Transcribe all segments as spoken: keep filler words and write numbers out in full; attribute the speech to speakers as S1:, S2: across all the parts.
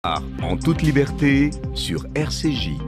S1: En toute liberté sur R C J.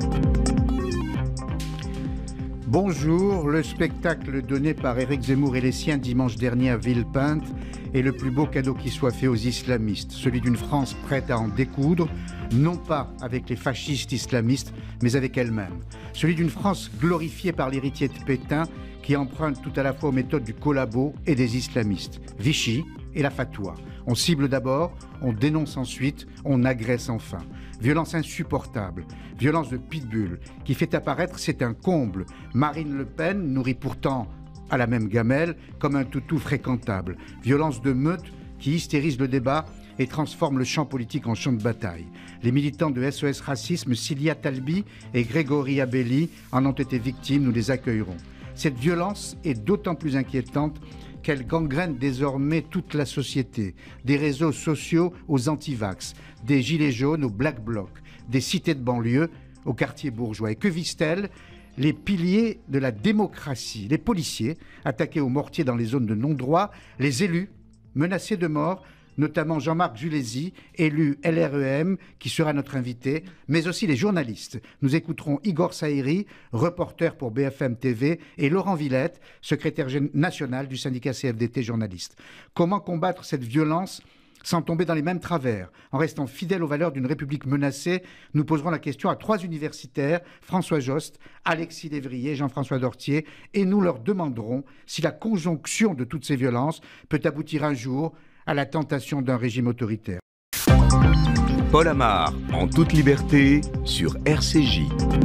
S2: Bonjour, le spectacle donné par Éric Zemmour et les siens dimanche dernier à Villepinte est le plus beau cadeau qui soit fait aux islamistes, celui d'une France prête à en découdre, non pas avec les fascistes islamistes, mais avec elle-même. Celui d'une France glorifiée par l'héritier de Pétain, qui emprunte tout à la fois aux méthodes du collabo et des islamistes, Vichy et la fatwa. On cible d'abord, on dénonce ensuite, on agresse enfin. Violence insupportable, violence de pitbull, qui fait apparaître, c'est un comble, Marine Le Pen, nourrie pourtant à la même gamelle, comme un toutou fréquentable. Violence de meute qui hystérise le débat et transforme le champ politique en champ de bataille. Les militants de S O S Racisme, Cilia Talbi et Grégory Abelli, en ont été victimes, nous les accueillerons. Cette violence est d'autant plus inquiétante qu'elle gangrène désormais toute la société, des réseaux sociaux aux antivax, des gilets jaunes aux black blocs, des cités de banlieue aux quartiers bourgeois. Et que visent-elles ? Les piliers de la démocratie, les policiers attaqués au mortier dans les zones de non-droit, les élus menacés de mort, notamment Jean-Marc Julézy, élu L R E M, qui sera notre invité, mais aussi les journalistes. Nous écouterons Igor Saïri, reporter pour B F M T V, et Laurent Villette, secrétaire national du syndicat C F D T journaliste. Comment combattre cette violence sans tomber dans les mêmes travers? En restant fidèle aux valeurs d'une République menacée, nous poserons la question à trois universitaires, François Jost, Alexis Lévrier, Jean-François Dortier, et nous leur demanderons si la conjonction de toutes ces violences peut aboutir un jour à la tentation d'un régime autoritaire.
S1: Paul Amar, en toute liberté, sur R C J.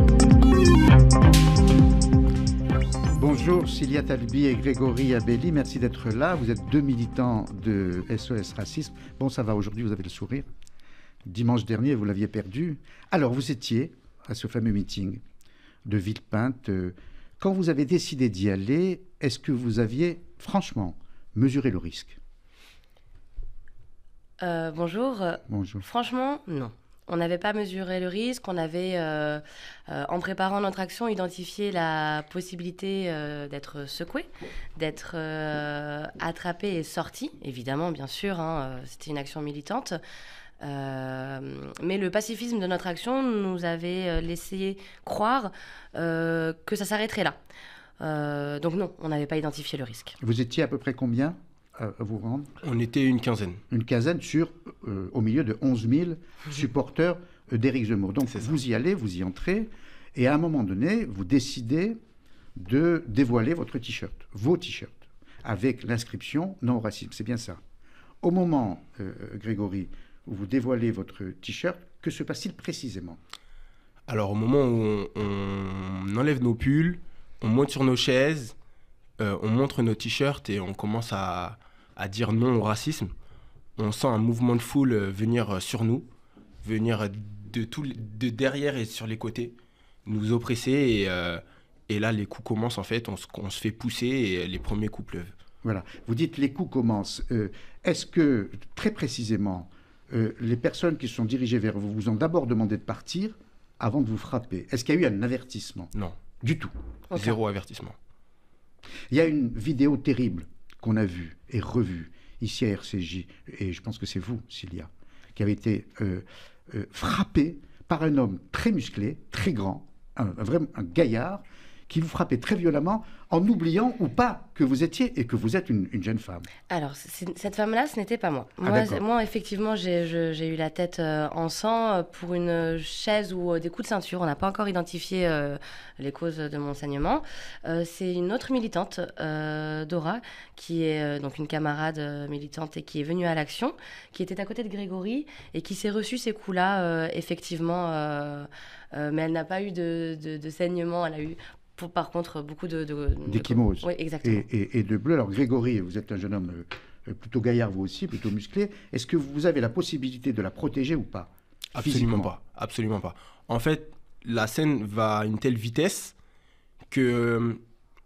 S2: Bonjour Cilia Talbi et Grégory Abelli, merci d'être là. Vous êtes deux militants de S O S Racisme. Bon, ça va, aujourd'hui vous avez le sourire. Dimanche dernier, vous l'aviez perdu. Alors, vous étiez à ce fameux meeting de Villepinte. Quand vous avez décidé d'y aller, est-ce que vous aviez, franchement, mesuré le risque ?
S3: Euh, bonjour.
S2: Bonjour.
S3: Franchement, non. On n'avait pas mesuré le risque. On avait, euh, euh, en préparant notre action, identifié la possibilité euh, d'être secoué, d'être euh, attrapé et sorti. Évidemment, bien sûr, hein, c'était une action militante. Euh, mais le pacifisme de notre action nous avait laissé croire euh, que ça s'arrêterait là. Euh, donc non, on n'avait pas identifié le risque.
S2: Vous étiez à peu près combien à vous rendre?
S4: On était une quinzaine.
S2: Une quinzaine sur, euh, au milieu de onze mille supporters euh, d'Éric Zemmour. Donc vous y allez, vous y entrez, et à un moment donné, vous décidez de dévoiler votre t-shirt, vos t-shirts, avec l'inscription « Non au racisme ». C'est bien ça. Au moment, euh, Grégory, où vous dévoilez votre t-shirt, que se passe-t-il précisément?
S4: Alors au moment où on, on enlève nos pulls, on monte sur nos chaises, euh, on montre nos t-shirts et on commence à... à dire non au racisme, on sent un mouvement de foule venir sur nous, venir de, tout, de derrière et sur les côtés, nous oppresser. Et, euh, et là, les coups commencent, en fait, on se, on se fait pousser et les premiers coups pleuvent.
S2: Voilà, vous dites les coups commencent. Euh, est-ce que, très précisément, euh, les personnes qui se sont dirigées vers vous vous ont d'abord demandé de partir avant de vous frapper? Est-ce qu'il y a eu un avertissement?
S4: Non.
S2: Du tout?
S3: Okay.
S4: Zéro avertissement.
S2: Il y a une vidéo terrible qu'on a vu et revu ici à R C J, et je pense que c'est vous, Cilia, qui avez été euh, euh, frappé par un homme très musclé, très grand, un, un, vrai, un gaillard, qui vous frappait très violemment en oubliant ou pas que vous étiez et que vous êtes une, une jeune femme.
S3: Alors, cette femme-là, ce n'était pas moi.
S2: Ah,
S3: moi, moi, effectivement, j'ai, je, j'ai eu la tête euh, en sang pour une chaise ou euh, des coups de ceinture. On n'a pas encore identifié euh, les causes de mon saignement. Euh, c'est une autre militante, euh, Dora, qui est euh, donc une camarade euh, militante et qui est venue à l'action, qui était à côté de Grégory et qui s'est reçu ces coups-là, euh, effectivement. Euh, euh, mais elle n'a pas eu de, de, de saignement. Elle a eu... Pour, par contre, beaucoup de... de
S2: d'échymose.
S3: De... Oui, exactement.
S2: Et, et, et de bleu. Alors, Grégory, vous êtes un jeune homme euh, plutôt gaillard, vous aussi, plutôt musclé. Est-ce que vous avez la possibilité de la protéger ou pas?
S4: Absolument pas. Absolument pas. En fait, la scène va à une telle vitesse que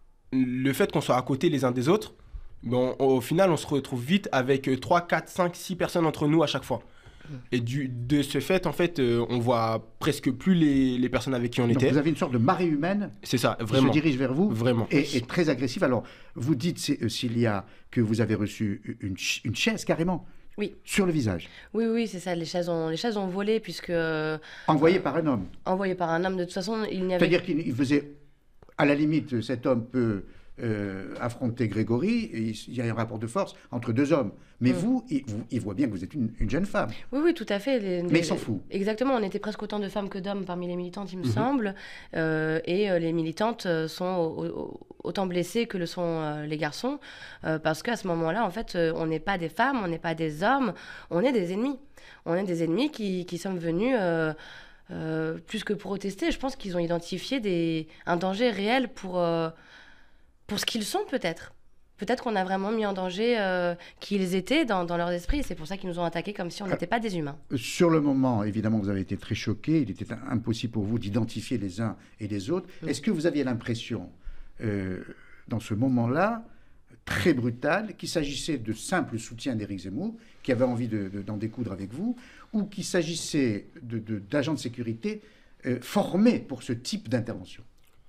S4: le fait qu'on soit à côté les uns des autres, bon, au final, on se retrouve vite avec trois, quatre, cinq, six personnes entre nous à chaque fois. Et du, de ce fait, en fait, euh, on voit presque plus les, les personnes avec qui on
S2: Donc
S4: était.
S2: vous avez une sorte de marée humaine.
S4: C'est ça, vraiment.
S2: Qui se dirige vers vous.
S4: Vraiment.
S2: Et, et très agressive. Alors, vous dites, euh, Cilia, que vous avez reçu une, une chaise carrément,
S3: Oui.
S2: Sur le visage.
S3: Oui, oui, c'est ça. Les chaises ont, les chaises ont volé puisque... Euh,
S2: envoyées par un homme.
S3: Envoyées par un homme. De toute façon, il n'y avait...
S2: C'est-à-dire qu'il faisait... À la limite, cet homme peut euh, affronter Grégory, et il y a un rapport de force entre deux hommes. Mais mm. vous, il, vous, il voit bien que vous êtes une, une jeune femme.
S3: Oui, oui, tout à fait. Les,
S2: Mais
S3: les,
S2: il s'en fout.
S3: Exactement, on était presque autant de femmes que d'hommes parmi les militantes, il me mm-hmm. semble. Euh, et euh, les militantes sont au, au, autant blessées que le sont euh, les garçons. Euh, parce qu'à ce moment-là, en fait, euh, on n'est pas des femmes, on n'est pas des hommes, on est des ennemis. On est des ennemis qui, qui sommes venus... Euh, Euh, plus que protester, je pense qu'ils ont identifié des, un danger réel pour, euh, pour ce qu'ils sont peut-être. Peut-être qu'on a vraiment mis en danger euh, qui ils étaient dans, dans leur esprit, et c'est pour ça qu'ils nous ont attaqués comme si on n'était pas des humains.
S2: Sur le moment, évidemment, vous avez été très choqués, il était impossible pour vous d'identifier les uns et les autres. Mmh. Est-ce que vous aviez l'impression, euh, dans ce moment-là, très brutal, qu'il s'agissait de simple soutien d'Éric Zemmour, qui avait envie de, de, d'en découdre avec vous, ou qu'il s'agissait de, de, d'agents de sécurité euh, formés pour ce type d'intervention?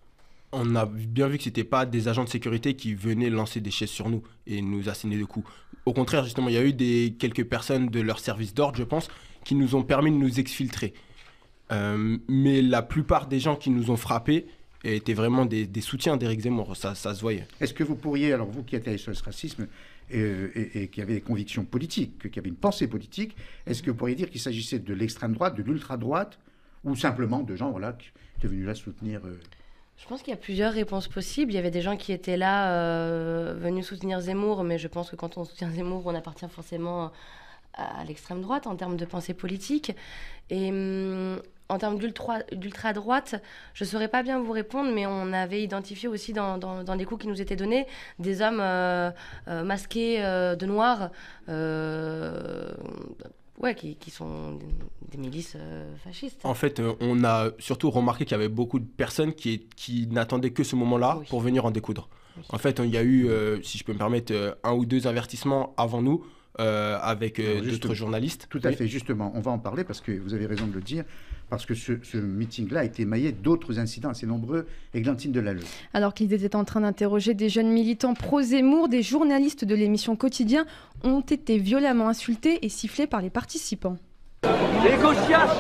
S4: On a bien vu que ce n'était pas des agents de sécurité qui venaient lancer des chaises sur nous et nous asséner de coups. Au contraire, justement, il y a eu des, quelques personnes de leur service d'ordre, je pense, qui nous ont permis de nous exfiltrer. Euh, mais la plupart des gens qui nous ont frappés étaient vraiment des, des soutiens d'Éric Zemmour, ça, ça se voyait. Est-ce
S2: que vous pourriez, alors vous qui êtes à S O S Racisme et, et, et qui avez des convictions politiques, qui avez une pensée politique, est-ce que vous pourriez dire qu'il s'agissait de l'extrême droite, de l'ultra-droite, ou simplement de gens voilà, qui étaient venus là soutenir euh...
S3: Je pense qu'il y a plusieurs réponses possibles. Il y avait des gens qui étaient là, euh, venus soutenir Zemmour, mais je pense que quand on soutient Zemmour, on appartient forcément à l'extrême droite en termes de pensée politique. Et hum, en termes d'ultra, d'ultra-droite, je ne saurais pas bien vous répondre, mais on avait identifié aussi dans, dans, dans les coups qui nous étaient donnés des hommes euh, euh, masqués euh, de noir, euh, ouais, qui, qui sont des milices euh, fascistes.
S4: En fait, euh, on a surtout remarqué qu'il y avait beaucoup de personnes qui, qui n'attendaient que ce moment-là oui. pour venir en découdre. Oui. En fait, il y a eu, euh, si je peux me permettre, euh, un ou deux avertissements avant nous, Euh, avec euh, d'autres journalistes.
S2: Tout à oui. fait, justement, on va en parler parce que vous avez raison de le dire, parce que ce, ce meeting-là a été émaillé d'autres incidents assez nombreux. Églantine Delalleux.
S5: Alors qu'ils étaient en train d'interroger des jeunes militants pro-Zemmour, des journalistes de l'émission Quotidien ont été violemment insultés et sifflés par les participants.
S6: Les gauchias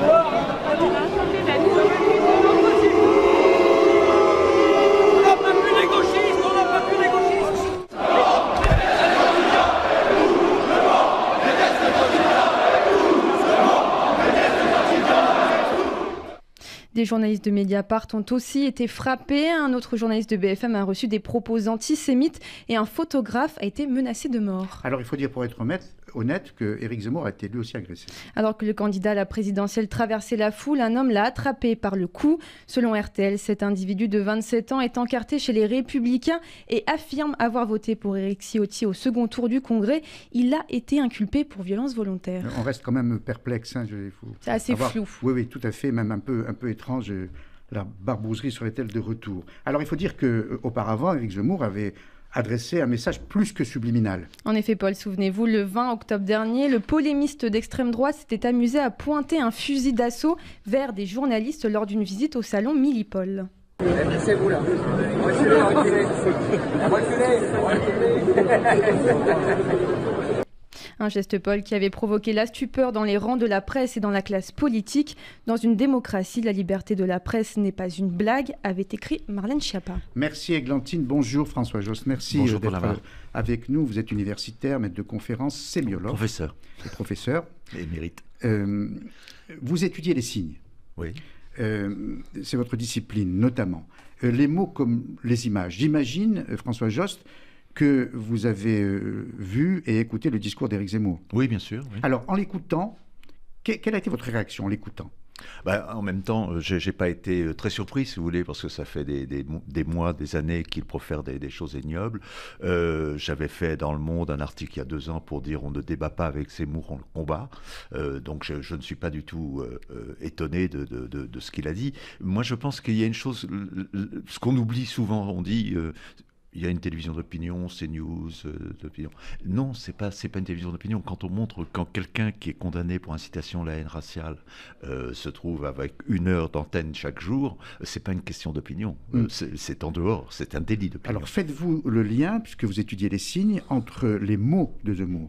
S5: Des journalistes de Mediapart ont aussi été frappés. Un autre journaliste de B F M a reçu des propos antisémites et un photographe a été menacé de mort.
S2: Alors il faut dire pour être honnête, honnête que Éric Zemmour a été lui aussi agressé.
S5: Alors que le candidat à la présidentielle traversait la foule, un homme l'a attrapé par le cou. Selon R T L, cet individu de vingt-sept ans est encarté chez les Républicains et affirme avoir voté pour Éric Ciotti au second tour du Congrès. Il a été inculpé pour violence volontaire.
S2: On reste quand même perplexe. Hein, je, faut
S5: C'est assez
S2: avoir...
S5: flou.
S2: Oui, oui, tout à fait, même un peu, un peu étrange. La barbouzerie serait-elle de retour? Alors il faut dire qu'auparavant, Éric Zemmour avait adressé un message plus que subliminal.
S5: En effet, Paul, souvenez-vous, le vingt octobre dernier, le polémiste d'extrême droite s'était amusé à pointer un fusil d'assaut vers des journalistes lors d'une visite au salon Millipol.
S6: C'est vous là. Reculez, reculez. Reculez.
S5: Un geste, Paul, qui avait provoqué la stupeur dans les rangs de la presse et dans la classe politique. Dans une démocratie, la liberté de la presse n'est pas une blague, avait écrit Marlène Schiappa.
S2: Merci Églantine. Bonjour François Jost. Merci
S7: Bonjour
S2: d'être avec nous. Vous êtes universitaire, maître de conférences, sémiologue.
S7: Professeur.
S2: Professeur.
S7: Émérite.
S2: Euh, vous étudiez les signes.
S7: Oui.
S2: Euh, c'est votre discipline, notamment. Euh, les mots comme les images. J'imagine, euh, François Jost, que vous avez euh, vu et écouté le discours d'Éric Zemmour.
S7: Oui, bien sûr. Oui.
S2: Alors, en l'écoutant, que, quelle a été votre réaction en l'écoutant?
S7: Ben, en même temps, je n'ai pas été très surpris, si vous voulez, parce que ça fait des, des, des mois, des années qu'il profère des, des choses ignobles. Euh, J'avais fait dans Le Monde un article il y a deux ans pour dire on ne débat pas avec Zemmour, on le combat. Euh, donc je, je ne suis pas du tout euh, étonné de, de, de, de ce qu'il a dit. Moi, je pense qu'il y a une chose, ce qu'on oublie souvent, on dit... Euh, il y a une télévision d'opinion, CNews, euh, d'opinion. Non, c'est pas, c'est pas une télévision d'opinion. Quand on montre, quand quelqu'un qui est condamné pour incitation à la haine raciale euh, se trouve avec une heure d'antenne chaque jour, c'est pas une question d'opinion. Mm. Euh, c'est, c'est en dehors, c'est un délit d'opinion.
S2: Alors faites-vous le lien, puisque vous étudiez les signes, entre les mots de Zemmour,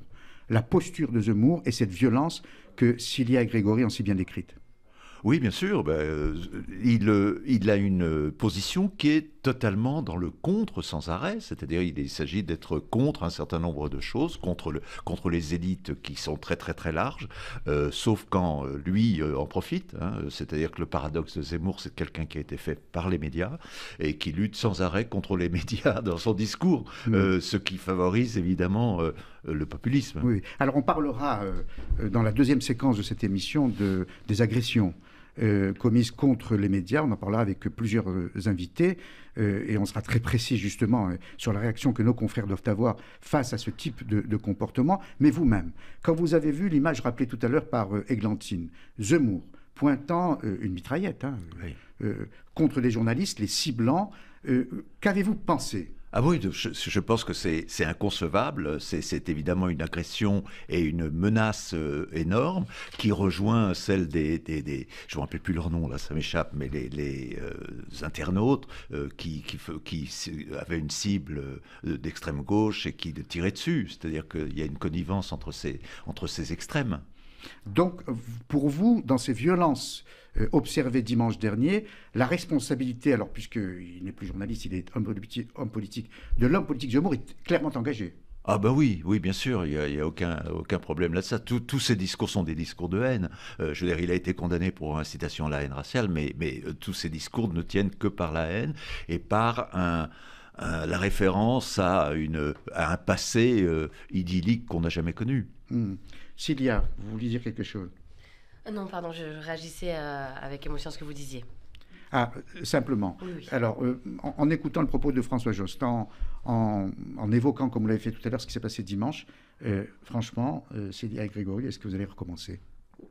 S2: la posture de Zemmour et cette violence que Cilia et Grégory ont si bien décrite.
S7: Oui, bien sûr. Ben, euh, il, euh, il a une position qui est totalement dans le contre sans arrêt. C'est-à-dire il, il s'agit d'être contre un certain nombre de choses, contre, le, contre les élites qui sont très très très larges, euh, sauf quand euh, lui euh, en profite. Hein. C'est-à-dire que le paradoxe de Zemmour, c'est quelqu'un qui a été fait par les médias et qui lutte sans arrêt contre les médias dans son discours, mmh. euh, ce qui favorise évidemment euh, le populisme.
S2: Oui. Alors on parlera euh, dans la deuxième séquence de cette émission de, des agressions Euh, commises contre les médias. On en parlera avec plusieurs euh, invités euh, et on sera très précis justement euh, sur la réaction que nos confrères doivent avoir face à ce type de, de comportement. Mais vous-même, quand vous avez vu l'image rappelée tout à l'heure par euh, Églantine, Zemmour pointant euh, une mitraillette hein, oui. euh, contre les journalistes, les ciblant, euh, qu'avez-vous pensé ?
S7: Ah oui, je, je pense que c'est, c'est inconcevable. C'est, c'est évidemment une agression et une menace euh, énorme qui rejoint celle des, des, des je ne me rappelle plus leur nom là, ça m'échappe, mais les, les euh, internautes euh, qui, qui, qui avaient une cible euh, d'extrême gauche et qui tiraient dessus. C'est-à-dire qu'il y a une connivence entre ces, entre ces extrêmes.
S2: Donc, pour vous, dans ces violences euh, observées dimanche dernier, la responsabilité, alors puisqu'il n'est plus journaliste, il est homme politique, homme politique de l'homme politique Zemmour est clairement engagée.
S7: Ah ben oui, oui, bien sûr, il n'y a, il y a aucun, aucun problème là-dessus. Tout, tous ces discours sont des discours de haine. Euh, je veux dire, il a été condamné pour incitation à la haine raciale, mais, mais euh, tous ces discours ne tiennent que par la haine et par un... Euh, la référence à, une, à un passé euh, idyllique qu'on n'a jamais connu.
S2: Mmh. Cilia, vous vouliez dire quelque chose ?
S3: Non, pardon, je réagissais euh, avec émotion à ce que vous disiez.
S2: Ah, euh, simplement.
S3: Oui, oui.
S2: Alors, euh, en, en écoutant le propos de François Jost, en, en, en évoquant, comme vous l'avez fait tout à l'heure, ce qui s'est passé dimanche, euh, franchement, euh, Cilia et Grégory, est-ce que vous allez recommencer ?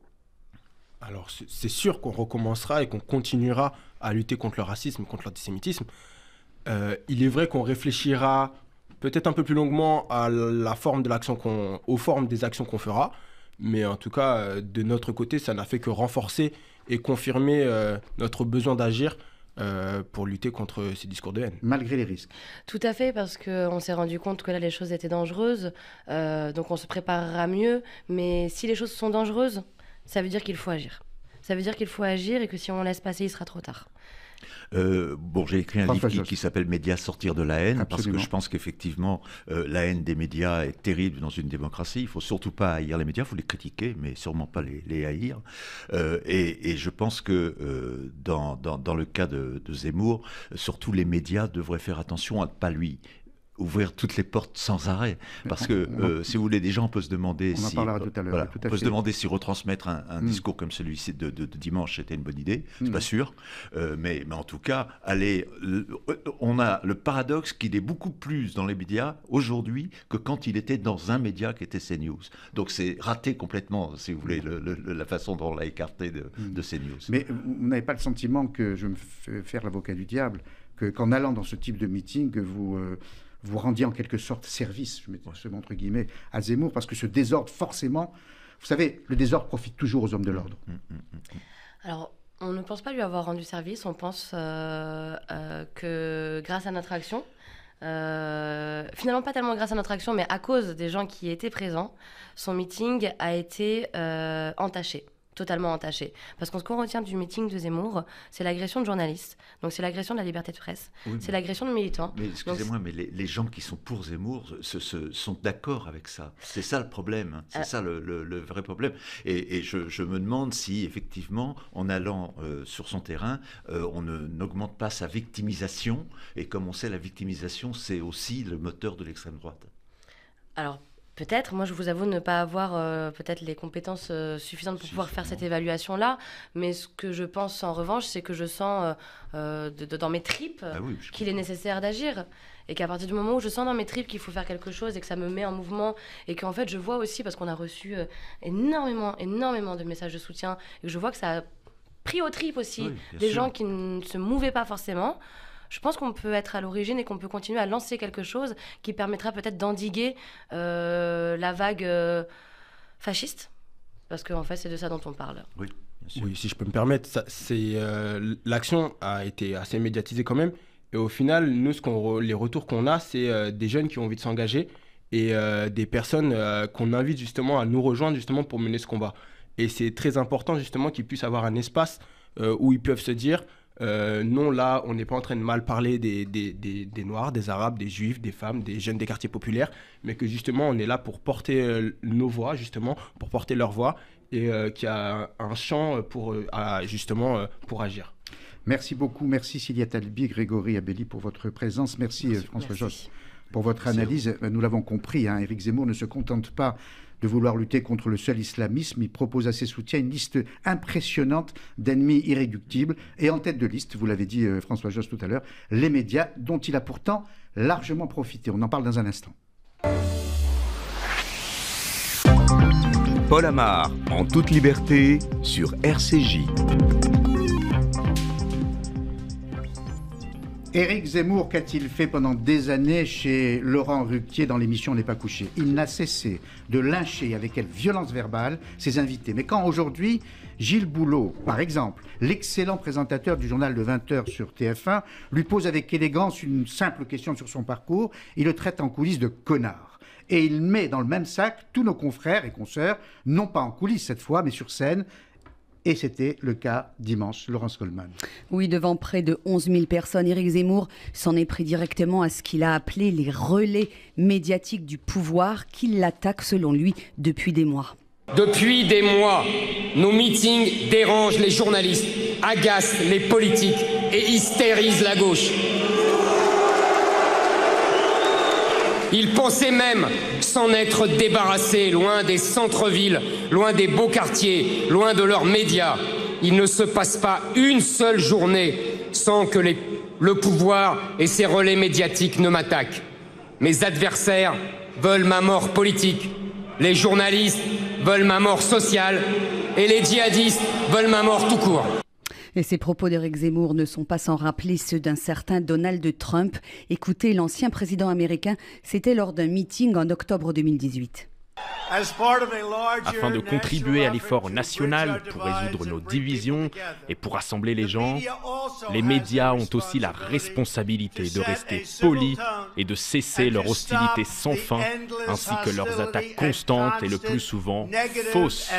S4: Alors, c'est, c'est sûr qu'on recommencera et qu'on continuera à lutter contre le racisme, contre l'antisémitisme. Euh, il est vrai qu'on réfléchira peut-être un peu plus longuement à la forme de l'action qu'on, aux formes des actions qu'on fera, mais en tout cas, euh, de notre côté, ça n'a fait que renforcer et confirmer euh, notre besoin d'agir euh, pour lutter contre ces discours de haine.
S2: Malgré les risques.
S3: Tout à fait, parce qu'on s'est rendu compte que là, les choses étaient dangereuses, euh, donc on se préparera mieux, mais si les choses sont dangereuses, ça veut dire qu'il faut agir. Ça veut dire qu'il faut agir et que si on laisse passer, il sera trop tard.
S7: Euh, bon, j'ai écrit un François livre qui, qui s'appelle « Médias, sortir de la haine », parce que je pense qu'effectivement, euh, la haine des médias est terrible dans une démocratie. Il ne faut surtout pas haïr les médias, il faut les critiquer, mais sûrement pas les, les haïr. Euh, et, et je pense que euh, dans, dans, dans le cas de, de Zemmour, surtout les médias devraient faire attention à ne pas lui ouvrir toutes les portes sans arrêt, parce que euh, si vous voulez, des gens peuvent se demander
S2: on
S7: si
S2: en parlera tout à l'heure,
S7: voilà,
S2: tout à
S7: on peut
S2: fait.
S7: se demander si retransmettre un, un
S2: mm.
S7: discours comme celui-ci de, de, de dimanche était une bonne idée. C'est
S2: mm.
S7: pas sûr, euh, mais, mais en tout cas, allez, on a le paradoxe qu'il est beaucoup plus dans les médias aujourd'hui que quand il était dans un média qui était CNews. Donc c'est raté complètement, si vous voulez, le, le, la façon dont on l'a écarté de, mm. de CNews.
S2: Mais vous n'avez pas le sentiment que je me fais faire l'avocat du diable, que qu'en allant dans ce type de meeting, que vous euh, vous rendiez en quelque sorte service, je mets ce mot entre guillemets, à Zemmour, parce que ce désordre, forcément, vous savez, le désordre profite toujours aux hommes de l'ordre.
S3: Alors, on ne pense pas lui avoir rendu service, on pense euh, euh, que grâce à notre action, euh, finalement pas tellement grâce à notre action, mais à cause des gens qui étaient présents, son meeting a été euh, entaché. Totalement entaché. Parce que ce qu'on retient du meeting de Zemmour, c'est l'agression de journalistes. Donc c'est l'agression de la liberté de presse. Oui, c'est l'agression de militants.
S7: Mais excusez-moi, Donc, mais les, les gens qui sont pour Zemmour se, se, sont d'accord avec ça. C'est ça le problème. C'est euh... ça le, le, le vrai problème. Et, et je, je me demande si, effectivement, en allant euh, sur son terrain, euh, on ne, n'augmente pas sa victimisation. Et comme on sait, la victimisation, c'est aussi le moteur de l'extrême droite.
S3: Alors, peut-être, moi je vous avoue ne pas avoir euh, peut-être les compétences euh, suffisantes pour si, pouvoir faire cette évaluation-là, mais ce que je pense en revanche, c'est que je sens euh, euh, de, de, dans mes tripes ah oui, qu'il est nécessaire d'agir. Et qu'à partir du moment où je sens dans mes tripes qu'il faut faire quelque chose et que ça me met en mouvement, et qu'en fait je vois aussi, parce qu'on a reçu euh, énormément, énormément de messages de soutien, et que je vois que ça a pris aux tripes aussi oui, des sûr. gens qui ne se mouvaient pas forcément. Je pense qu'on peut être à l'origine et qu'on peut continuer à lancer quelque chose qui permettra peut-être d'endiguer euh, la vague euh, fasciste. Parce qu'en fait, c'est de ça dont on parle.
S7: Oui, bien sûr.
S4: Oui, si je peux me permettre, ça, c'est, euh, l'action a été assez médiatisée quand même. Et au final, nous, ce qu'on re, les retours qu'on a, c'est euh, des jeunes qui ont envie de s'engager et euh, des personnes euh, qu'on invite justement à nous rejoindre justement pour mener ce combat. Et c'est très important justement qu'ils puissent avoir un espace euh, où ils peuvent se dire euh, non, là, on n'est pas en train de mal parler des, des, des, des Noirs, des Arabes, des Juifs, des femmes, des jeunes des quartiers populaires, mais que justement, on est là pour porter euh, nos voix, justement, pour porter leur voix, et euh, qu'il y a un champ pour, euh, à, justement, euh, pour agir.
S2: Merci beaucoup. Merci Cilia Talbi, Grégory Abelli pour votre présence. Merci, Merci. François Josse pour votre Merci analyse. Nous l'avons compris, hein, Éric Zemmour ne se contente pas de vouloir lutter contre le seul islamisme. Il propose à ses soutiens une liste impressionnante d'ennemis irréductibles. Et en tête de liste, vous l'avez dit euh, François Josse tout à l'heure, les médias dont il a pourtant largement profité. On en parle dans un instant.
S1: Paul Amar, en toute liberté, sur R C J.
S2: Éric Zemmour, qu'a-t-il fait pendant des années chez Laurent Ruquier dans l'émission On n'est pas couché? Il n'a cessé de lyncher avec quelle violence verbale ses invités. Mais quand aujourd'hui, Gilles Boulot, par exemple, l'excellent présentateur du journal de vingt heures sur T F un, lui pose avec élégance une simple question sur son parcours, il le traite en coulisses de connard. Et il met dans le même sac tous nos confrères et consoeurs, non pas en coulisses cette fois, mais sur scène. Et c'était le cas dimanche, Laurence Coleman.
S8: Oui, devant près de onze mille personnes, Éric Zemmour s'en est pris directement à ce qu'il a appelé les relais médiatiques du pouvoir qui l'attaquent selon lui depuis des mois.
S9: Depuis des mois, nos meetings dérangent les journalistes, agacent les politiques et hystérisent la gauche. Ils pensaient même s'en être débarrassés, loin des centres-villes, loin des beaux quartiers, loin de leurs médias. Il ne se passe pas une seule journée sans que les, le pouvoir et ses relais médiatiques ne m'attaquent. Mes adversaires veulent ma mort politique, les journalistes veulent ma mort sociale et les djihadistes veulent ma mort tout court.
S8: Et ces propos d'Éric Zemmour ne sont pas sans rappeler ceux d'un certain Donald Trump. Écoutez, l'ancien président américain, c'était lors d'un meeting en octobre deux mille dix-huit.
S10: Afin de contribuer à l'effort national pour résoudre nos divisions et pour rassembler les gens, les médias ont aussi la responsabilité de rester polis et de cesser leur hostilité sans fin, ainsi que leurs attaques constantes et le plus souvent fausses.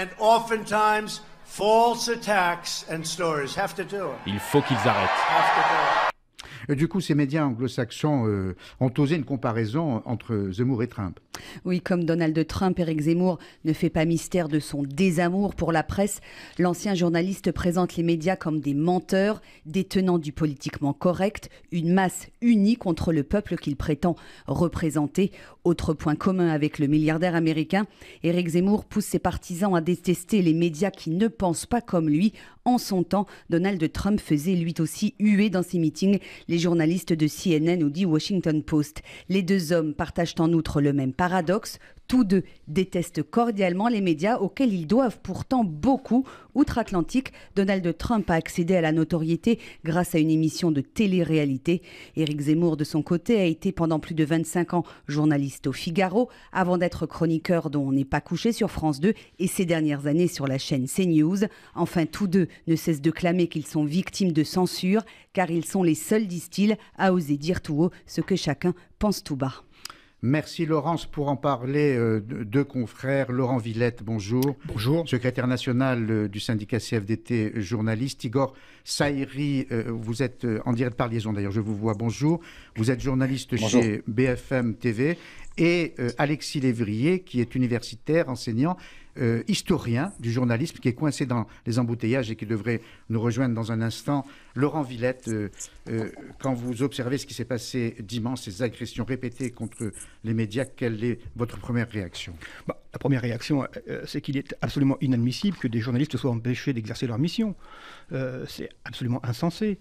S10: Il faut qu'ils arrêtent.
S2: Du coup, ces médias anglo-saxons euh, ont osé une comparaison entre Zemmour et Trump.
S8: Oui, comme Donald Trump, Éric Zemmour ne fait pas mystère de son désamour pour la presse. L'ancien journaliste présente les médias comme des menteurs, des tenants du politiquement correct, une masse unie contre le peuple qu'il prétend représenter. Autre point commun avec le milliardaire américain, Éric Zemmour pousse ses partisans à détester les médias qui ne pensent pas comme lui. En son temps, Donald Trump faisait lui aussi huer dans ses meetings les journalistes de C N N ou du Washington Post. Les deux hommes partagent en outre le même paradoxe. Tous deux détestent cordialement les médias auxquels ils doivent pourtant beaucoup. Outre-Atlantique, Donald Trump a accédé à la notoriété grâce à une émission de télé-réalité. Éric Zemmour, de son côté, a été pendant plus de vingt-cinq ans journaliste au Figaro, avant d'être chroniqueur dont On n'est pas couché sur France deux et ces dernières années sur la chaîne CNews. Enfin, tous deux ne cessent de clamer qu'ils sont victimes de censure, car ils sont les seuls, disent-ils, à oser dire tout haut ce que chacun pense tout bas.
S2: Merci Laurence. Pour en parler, euh, deux confrères. Laurent Villette, bonjour.
S11: Bonjour.
S2: Secrétaire national euh, du syndicat C F D T, journaliste. Igor Saïri, euh, vous êtes euh, en direct par liaison d'ailleurs, je vous vois, bonjour. Vous êtes journaliste bonjour. Chez B F M T V. Et euh, Alexis Lévrier, qui est universitaire, enseignant, euh, historien du journalisme, qui est coincé dans les embouteillages et qui devrait nous rejoindre dans un instant. Laurent Villette, euh, euh, quand vous observez ce qui s'est passé dimanche, ces agressions répétées contre les médias, quelle est votre première réaction ?
S11: Bah, la première réaction, euh, c'est qu'il est absolument inadmissible que des journalistes soient empêchés d'exercer leur mission. Euh, c'est absolument insensé.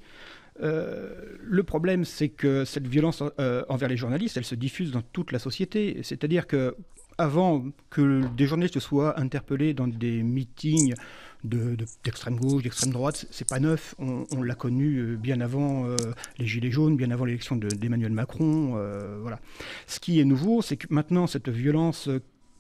S11: Euh, le problème, c'est que cette violence euh, envers les journalistes, elle se diffuse dans toute la société. C'est-à-dire que avant que des journalistes soient interpellés dans des meetings de, de, d'extrême gauche, d'extrême droite, c'est pas neuf. On, on l'a connu bien avant euh, les Gilets jaunes, bien avant l'élection de, d'Emmanuel Macron. Euh, voilà. Ce qui est nouveau, c'est que maintenant, cette violence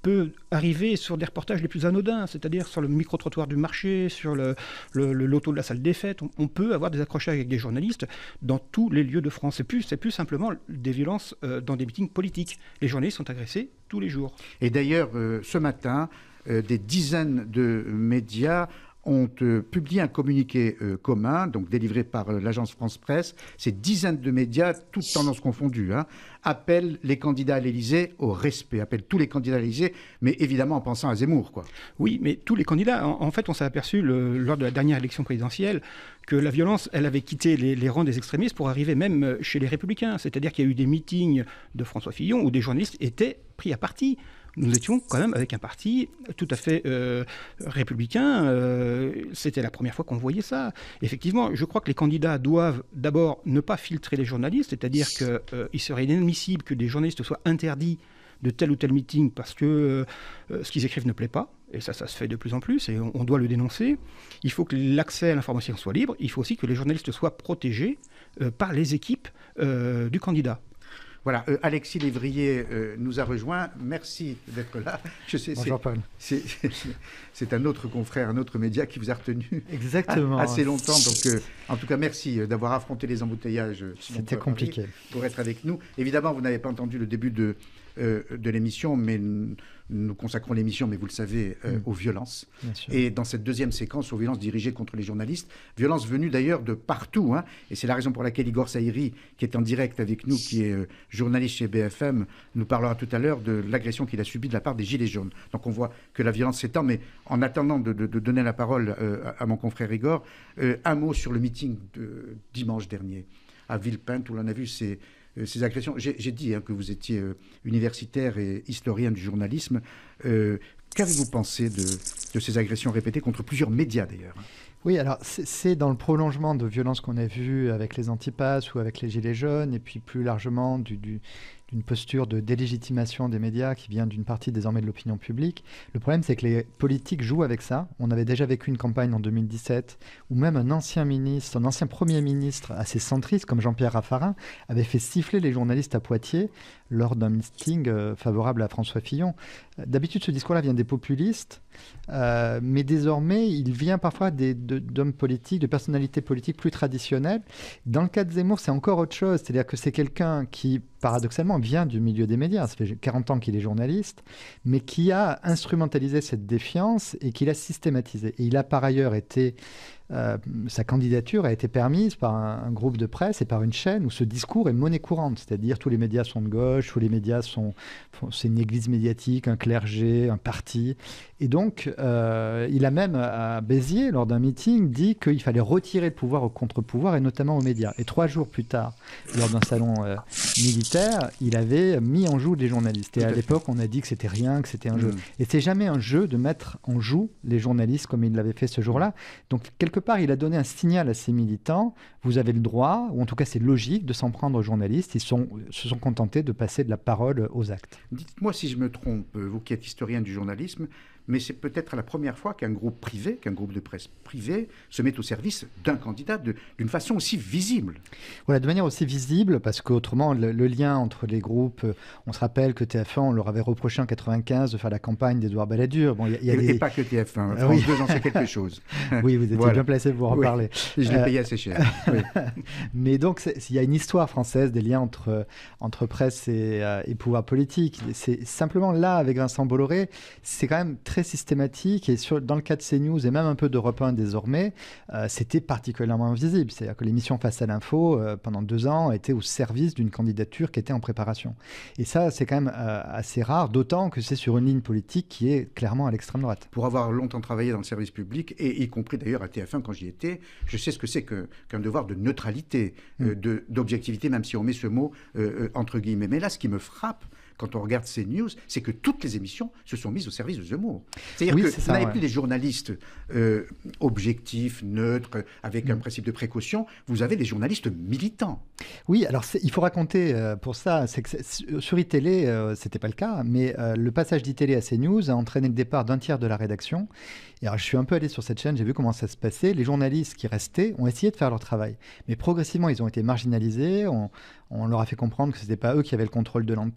S11: peut arriver sur des reportages les plus anodins, c'est-à-dire sur le micro-trottoir du marché, sur le, le, le loto de la salle des fêtes. On, on peut avoir des accrochages avec des journalistes dans tous les lieux de France. C'est plus, c'est plus simplement des violences euh, dans des meetings politiques. Les journalistes sont agressés tous les jours.
S2: Et d'ailleurs, euh, ce matin, euh, des dizaines de médias ont euh, publié un communiqué euh, commun, donc délivré par euh, l'agence France Presse. Ces dizaines de médias, toutes tendances confondues, hein, appellent les candidats à l'Élysée au respect, appellent tous les candidats à l'Élysée, mais évidemment en pensant à Zemmour, quoi.
S11: Oui, mais tous les candidats, en, en fait, on s'est aperçu le, lors de la dernière élection présidentielle que la violence, elle avait quitté les, les rangs des extrémistes pour arriver même chez les Républicains. C'est-à-dire qu'il y a eu des meetings de François Fillon où des journalistes étaient pris à partie. Nous étions quand même avec un parti tout à fait euh, républicain. Euh, c'était la première fois qu'on voyait ça. Effectivement, je crois que les candidats doivent d'abord ne pas filtrer les journalistes, c'est-à-dire qu'il euh, serait inadmissible que des journalistes soient interdits de tel ou tel meeting parce que euh, ce qu'ils écrivent ne plaît pas. Et ça, ça se fait de plus en plus et on, on doit le dénoncer. Il faut que l'accès à l'information soit libre. Il faut aussi que les journalistes soient protégés euh, par les équipes euh, du candidat.
S2: Voilà, euh, Alexis Lévrier euh, nous a rejoint. Merci d'être là. Je sais,
S12: Bonjour Paul.
S2: C'est, c'est, c'est un autre confrère, un autre média qui vous a retenu
S12: Exactement.
S2: assez longtemps. Donc, euh, en tout cas, merci d'avoir affronté les embouteillages.
S12: C'était compliqué.
S2: Pour être avec nous. Évidemment, vous n'avez pas entendu le début de, euh, de l'émission, mais nous, nous consacrons l'émission, mais vous le savez, euh, mmh. aux violences. Et dans cette deuxième séquence, aux violences dirigées contre les journalistes, violences venues d'ailleurs de partout. Hein, et c'est la raison pour laquelle Igor Saïri, qui est en direct avec nous, qui est euh, journaliste chez B F M, nous parlera tout à l'heure de l'agression qu'il a subie de la part des Gilets jaunes. Donc on voit que la violence s'étend, mais en attendant de, de, de donner la parole euh, à, à mon confrère Igor, euh, un mot sur le meeting de dimanche dernier à Villepinte, où l'on a vu ces, euh, ces agressions. J'ai, j'ai dit hein, que vous étiez euh, universitaire et historien du journalisme. Euh, qu'avez-vous pensé de, de ces agressions répétées contre plusieurs médias d'ailleurs ?
S12: Oui, alors c'est, c'est dans le prolongement de violences qu'on a vues avec les antipasses ou avec les Gilets jaunes, et puis plus largement du, du, d'une posture de délégitimation des médias qui vient d'une partie désormais de l'opinion publique. Le problème, c'est que les politiques jouent avec ça. On avait déjà vécu une campagne en deux mille dix-sept où même un ancien ministre, un ancien Premier ministre assez centriste comme Jean-Pierre Raffarin avait fait siffler les journalistes à Poitiers lors d'un meeting euh, favorable à François Fillon. D'habitude, ce discours-là vient des populistes, euh, mais désormais, il vient parfois des, de, d'hommes politiques, de personnalités politiques plus traditionnelles. Dans le cas de Zemmour, c'est encore autre chose. C'est-à-dire que c'est quelqu'un qui, paradoxalement, vient du milieu des médias. Ça fait quarante ans qu'il est journaliste, mais qui a instrumentalisé cette défiance et qui l'a systématisée. Et il a par ailleurs été... Euh, sa candidature a été permise par un, un groupe de presse et par une chaîne où ce discours est monnaie courante, c'est-à-dire tous les médias sont de gauche, tous les médias sont, c'est une église médiatique, un clergé, un parti. Et donc, euh, il a même, à Béziers, lors d'un meeting, dit qu'il fallait retirer le pouvoir au contre-pouvoir et notamment aux médias. Et trois jours plus tard, lors d'un salon euh, militaire, il avait mis en joue les journalistes. Et à l'époque, on a dit que c'était rien, que c'était un mmh. jeu. Et c'est jamais un jeu de mettre en joue les journalistes comme il l'avait fait ce jour-là. Donc, quelque part, il a donné un signal à ses militants. Vous avez le droit, ou en tout cas c'est logique, de s'en prendre aux journalistes. Ils sont, se sont contentés de passer de la parole aux actes.
S2: Dites-moi si je me trompe, vous qui êtes historien du journalisme, mais c'est peut-être la première fois qu'un groupe privé, qu'un groupe de presse privé se met au service d'un candidat de, d'une façon aussi visible.
S12: Voilà, de manière aussi visible, parce qu'autrement, le, le lien entre les groupes, on se rappelle que T F un, on leur avait reproché en quatre-vingt-quinze de faire la campagne d'Édouard Balladur. Bon, y a, y a
S2: et,
S12: des...
S2: et pas que T F un, France oui. deux en sait quelque chose.
S12: Oui, vous étiez voilà. bien placé pour en
S2: oui.
S12: parler.
S2: Je l'ai euh... payé assez cher. Oui.
S12: Mais donc, il y a une histoire française des liens entre, entre presse et, euh, et pouvoir politique. C'est simplement là, avec Vincent Bolloré, c'est quand même très systématique. Et sur, dans le cas de CNews et même un peu d'Europe un désormais, euh, c'était particulièrement visible. C'est-à-dire que l'émission Face à l'info, euh, pendant deux ans, était au service d'une candidature qui était en préparation. Et ça, c'est quand même euh, assez rare, d'autant que c'est sur une ligne politique qui est clairement à l'extrême droite.
S2: Pour avoir longtemps travaillé dans le service public, et y compris d'ailleurs à T F un quand j'y étais, je sais ce que c'est que, qu'un devoir de neutralité, mmh. euh, de, d'objectivité, même si on met ce mot euh, euh, entre guillemets. Mais là, ce qui me frappe, quand on regarde ces news, c'est que toutes les émissions se sont mises au service de Zemmour. C'est-à-dire oui, que c'est vous n'avez ouais. plus des journalistes euh, objectifs, neutres, avec mmh. un principe de précaution, vous avez des journalistes militants.
S12: Oui, alors il faut raconter euh, pour ça, c'est que c'est, sur iTélé, euh, c'était pas le cas, mais euh, le passage d'iTélé à CNews a entraîné le départ d'un tiers de la rédaction. Et alors je suis un peu allé sur cette chaîne, j'ai vu comment ça se passait. Les journalistes qui restaient ont essayé de faire leur travail, mais progressivement ils ont été marginalisés, on, on leur a fait comprendre que ce n'était pas eux qui avaient le contrôle de l'antenne, et on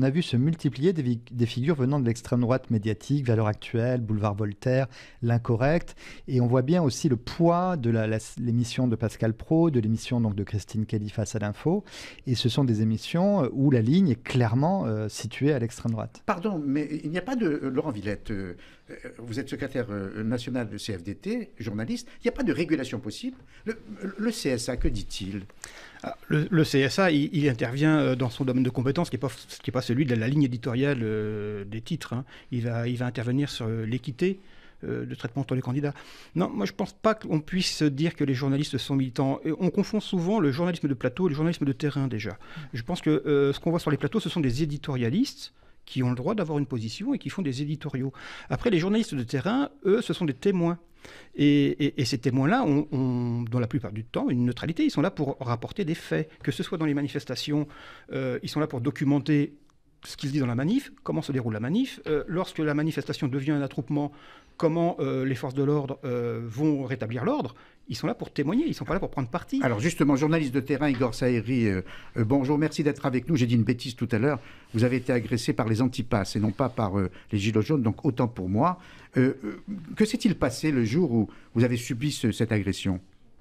S12: on a vu se multiplier des, des figures venant de l'extrême droite médiatique, Valeurs Actuelles, Boulevard Voltaire, L'Incorrect. Et on voit bien aussi le poids de la, la, l'émission de Pascal Praud, de l'émission donc, de Christine Kelly Face à l'info. Et ce sont des émissions où la ligne est clairement euh, située à l'extrême droite.
S2: Pardon, mais il n'y a pas de... Euh, Laurent Villette, euh, vous êtes secrétaire euh, national de C F D T, journaliste, il n'y a pas de régulation possible. Le, le C S A, que dit-il ?
S11: Ah, le, le C S A, il, il intervient dans son domaine de compétence, qui n'est pas, qui est pas celui de la ligne éditoriale euh, des titres. Hein. Il, va, il va intervenir sur l'équité euh, de traitement entre les candidats. Non, moi je ne pense pas qu'on puisse dire que les journalistes sont militants. Et on confond souvent le journalisme de plateau et le journalisme de terrain déjà. Je pense que euh, ce qu'on voit sur les plateaux, ce sont des éditorialistes qui ont le droit d'avoir une position et qui font des éditoriaux. Après, les journalistes de terrain, eux, ce sont des témoins. Et, et, et ces témoins-là ont, ont, dans la plupart du temps, une neutralité. Ils sont là pour rapporter des faits. Que ce soit dans les manifestations, euh, ils sont là pour documenter ce qui se dit dans la manif, comment se déroule la manif. Euh, lorsque la manifestation devient un attroupement, comment euh, les forces de l'ordre euh, vont rétablir l'ordre. Ils sont là pour témoigner, ils ne sont pas là pour prendre parti.
S2: Alors justement, journaliste de terrain, Igor Saïri, euh, euh, bonjour, merci d'être avec nous. J'ai dit une bêtise tout à l'heure, vous avez été agressé par les antipasses et non pas par euh, les gilets jaunes, donc autant pour moi. Euh, euh, que s'est-il passé le jour où vous avez subi ce, cette agression ?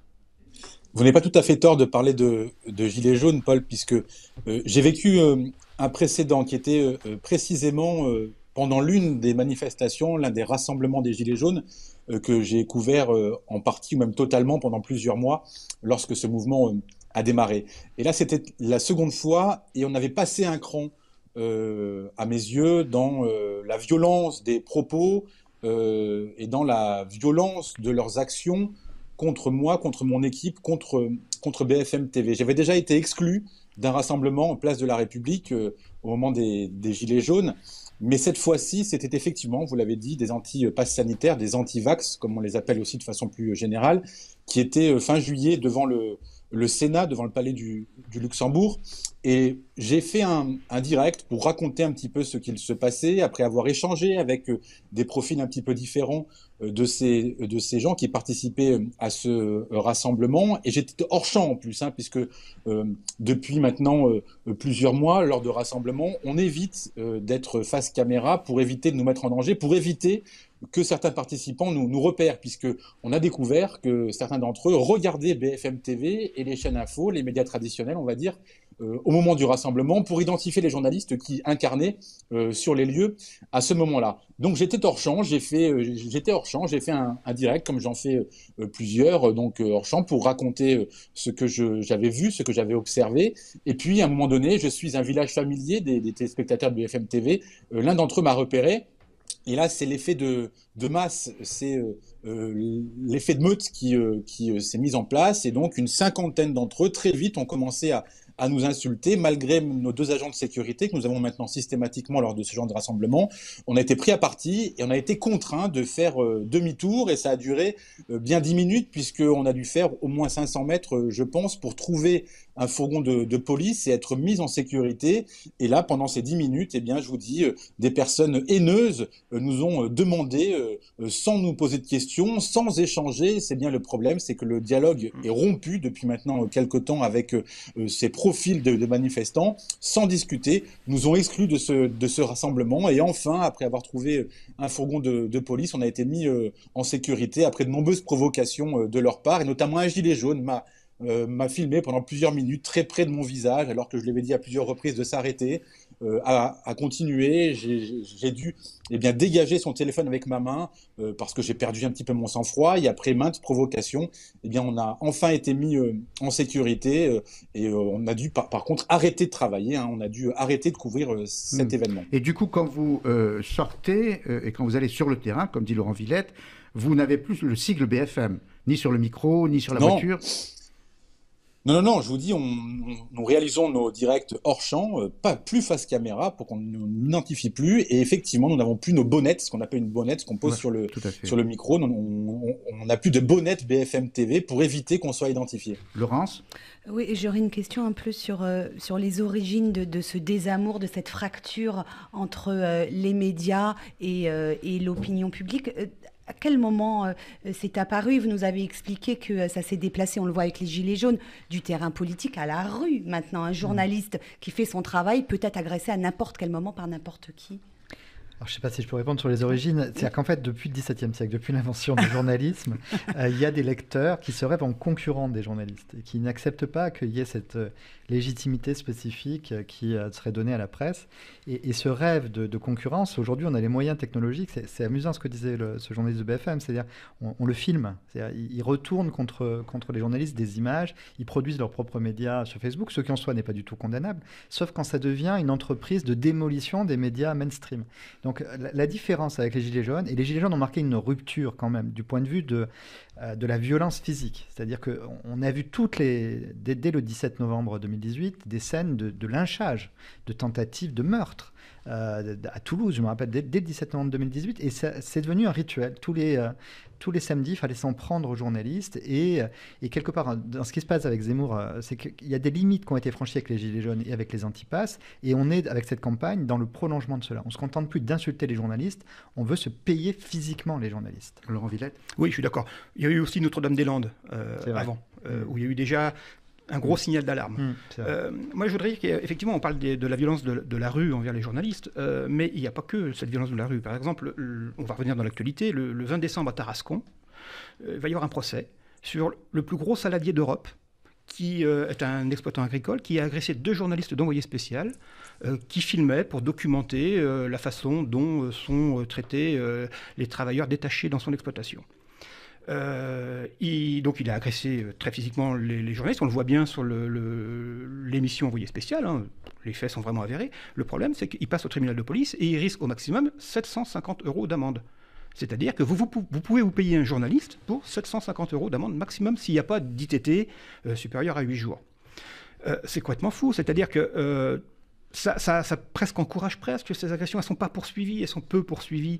S13: Vous n'avez pas tout à fait tort de parler de, de gilets jaunes, Paul, puisque euh, j'ai vécu euh, un précédent qui était euh, précisément euh, pendant l'une des manifestations, l'un des rassemblements des gilets jaunes, euh, que j'ai couvert euh, en partie ou même totalement pendant plusieurs mois lorsque ce mouvement euh, a démarré. Et là, c'était la seconde fois et on avait passé un cran, euh, à mes yeux, dans euh, la violence des propos euh, et dans la violence de leurs actions contre moi, contre mon équipe, contre, contre B F M T V. J'avais déjà été exclu d'un rassemblement en place de la République euh, au moment des, des Gilets jaunes. Mais cette fois-ci, c'était effectivement, vous l'avez dit, des anti-passes sanitaires, des anti-vax, comme on les appelle aussi de façon plus générale, qui étaient euh, fin juillet devant le, le Sénat, devant le palais du, du Luxembourg. Et j'ai fait un, un direct pour raconter un petit peu ce qu'il se passait, après avoir échangé avec euh, des profils un petit peu différents euh, de, ces, de ces gens qui participaient euh, à ce euh, rassemblement. Et j'étais hors champ en plus, hein, puisque euh, depuis maintenant euh, plusieurs mois, lors de rassemblements, on évite euh, d'être face caméra pour éviter de nous mettre en danger, pour éviter que certains participants nous, nous repèrent, puisqu'on a découvert que certains d'entre eux regardaient B F M T V et les chaînes info, les médias traditionnels, on va dire, euh, au moment du rassemblement, pour identifier les journalistes qui incarnaient euh, sur les lieux à ce moment-là. Donc j'étais hors champ, j'ai fait, euh, j'étais hors champ, j'ai fait un, un direct, comme j'en fais euh, plusieurs, euh, donc euh, hors champ, pour raconter euh, ce que je, j'avais vu, ce que j'avais observé. Et puis, à un moment donné, je suis un village familier des, des téléspectateurs de B F M T V. Euh, l'un d'entre eux m'a repéré. Et là, c'est l'effet de, de masse, c'est euh, euh, l'effet de meute qui, euh, qui euh, s'est mis en place. Et donc, une cinquantaine d'entre eux, très vite, ont commencé à, à nous insulter, malgré nos deux agents de sécurité que nous avons maintenant systématiquement lors de ce genre de rassemblement. On a été pris à partie et on a été contraints de faire euh, demi-tour. Et ça a duré euh, bien dix minutes, puisqu'on a dû faire au moins cinq cents mètres, euh, je pense, pour trouver un fourgon de, de police et être mis en sécurité. Et là, pendant ces dix minutes, eh bien, je vous dis, euh, des personnes haineuses euh, nous ont euh, demandé, euh, sans nous poser de questions, sans échanger. C'est bien le problème, c'est que le dialogue est rompu depuis maintenant euh, quelque temps avec euh, ces profils de, de manifestants, sans discuter, nous ont exclus de ce, de ce rassemblement. Et enfin, après avoir trouvé un fourgon de, de police, on a été mis euh, en sécurité après de nombreuses provocations euh, de leur part, et notamment un gilet jaune m'a Euh, m'a filmé pendant plusieurs minutes très près de mon visage, alors que je lui avais dit à plusieurs reprises de s'arrêter, euh, à, à continuer. J'ai, j'ai dû eh bien, dégager son téléphone avec ma main euh, parce que j'ai perdu un petit peu mon sang-froid. Et après maintes provocations, eh bien, on a enfin été mis euh, en sécurité euh, et euh, on a dû par, par contre arrêter de travailler. Hein, on a dû arrêter de couvrir euh, cet mmh. événement.
S2: Et du coup, quand vous euh, sortez euh, et quand vous allez sur le terrain, comme dit Laurent Villette, vous n'avez plus le sigle B F M, ni sur le micro, ni sur la
S13: non.
S2: voiture.
S13: Non, non, non, je vous dis, on, on, nous réalisons nos directs hors champ, euh, pas plus face caméra pour qu'on ne nous identifie plus. Et effectivement, nous n'avons plus nos bonnettes, ce qu'on appelle une bonnette, ce qu'on pose ouais, sur, le, sur le micro. On n'a plus de bonnette B F M T V pour éviter qu'on soit identifié.
S2: Laurence ?
S8: Oui, j'aurais une question un peu sur, euh, sur les origines de, de ce désamour, de cette fracture entre euh, les médias et, euh, et l'opinion publique. Euh, À quel moment euh, c'est apparu? Vous nous avez expliqué que euh, ça s'est déplacé, on le voit avec les Gilets jaunes, du terrain politique à la rue. Maintenant, un journaliste mmh. qui fait son travail peut être agressé à n'importe quel moment par n'importe qui.
S12: Alors, je ne sais pas si je peux répondre sur les origines. C'est-à-dire qu'en fait, depuis le dix-septième siècle, depuis l'invention du journalisme, euh, il y a des lecteurs qui se rêvent en concurrents des journalistes et qui n'acceptent pas qu'il y ait cette euh, légitimité spécifique euh, qui euh, serait donnée à la presse. Et, et ce rêve de, de concurrence, aujourd'hui, on a les moyens technologiques. C'est, c'est amusant ce que disait le, ce journaliste de B F M, c'est-à-dire on, on le filme. C'est-à-dire ils, ils retournent contre, contre les journalistes des images, ils produisent leurs propres médias sur Facebook, ce qui en soi n'est pas du tout condamnable, sauf quand ça devient une entreprise de démolition des médias mainstream. Donc, Donc la, la différence avec les Gilets jaunes, et les Gilets jaunes ont marqué une rupture quand même du point de vue de, euh, de la violence physique. C'est-à-dire qu'on on a vu toutes les, dès, dès le dix-sept novembre deux mille dix-huit des scènes de, de lynchage, de tentatives de meurtre. Euh, à Toulouse, je me rappelle, dès, dès le dix-sept novembre deux mille dix-huit, et ça, c'est devenu un rituel. Tous les, euh, tous les samedis, il fallait s'en prendre aux journalistes, et, et quelque part, dans ce qui se passe avec Zemmour, euh, c'est qu'il y a des limites qui ont été franchies avec les Gilets jaunes et avec les antipasses, et on est, avec cette campagne, dans le prolongement de cela. On ne se contente plus d'insulter les journalistes, on veut se payer physiquement les journalistes.
S2: Laurent Villette ?
S11: Oui, je suis d'accord. Il y a eu aussi Notre-Dame-des-Landes euh, avant, euh, mmh. où il y a eu déjà un gros signal d'alarme. Mmh, euh, moi, je voudrais dire qu'effectivement, on parle de, de la violence de, de la rue envers les journalistes, euh, mais il n'y a pas que cette violence de la rue. Par exemple, le, on va revenir dans l'actualité, le, le vingt décembre à Tarascon, euh, il va y avoir un procès sur le plus gros saladier d'Europe, qui euh, est un exploitant agricole, qui a agressé deux journalistes d'envoyé spécial, euh, qui filmaient pour documenter euh, la façon dont euh, sont euh, traités euh, les travailleurs détachés dans son exploitation. Euh, il, donc il a agressé très physiquement les, les journalistes, on le voit bien sur le, le, l'émission Envoyé spécial, hein. Les faits sont vraiment avérés. Le problème, c'est qu'il passe au tribunal de police et il risque au maximum sept cent cinquante euros d'amende. C'est-à-dire que vous, vous, vous pouvez vous payer un journaliste pour sept cent cinquante euros d'amende maximum s'il n'y a pas d'I T T euh, supérieur à huit jours. Euh, c'est complètement fou, c'est-à-dire que euh, ça, ça, ça presque encourage presque que ces agressions, elles ne sont pas poursuivies, elles sont peu poursuivies.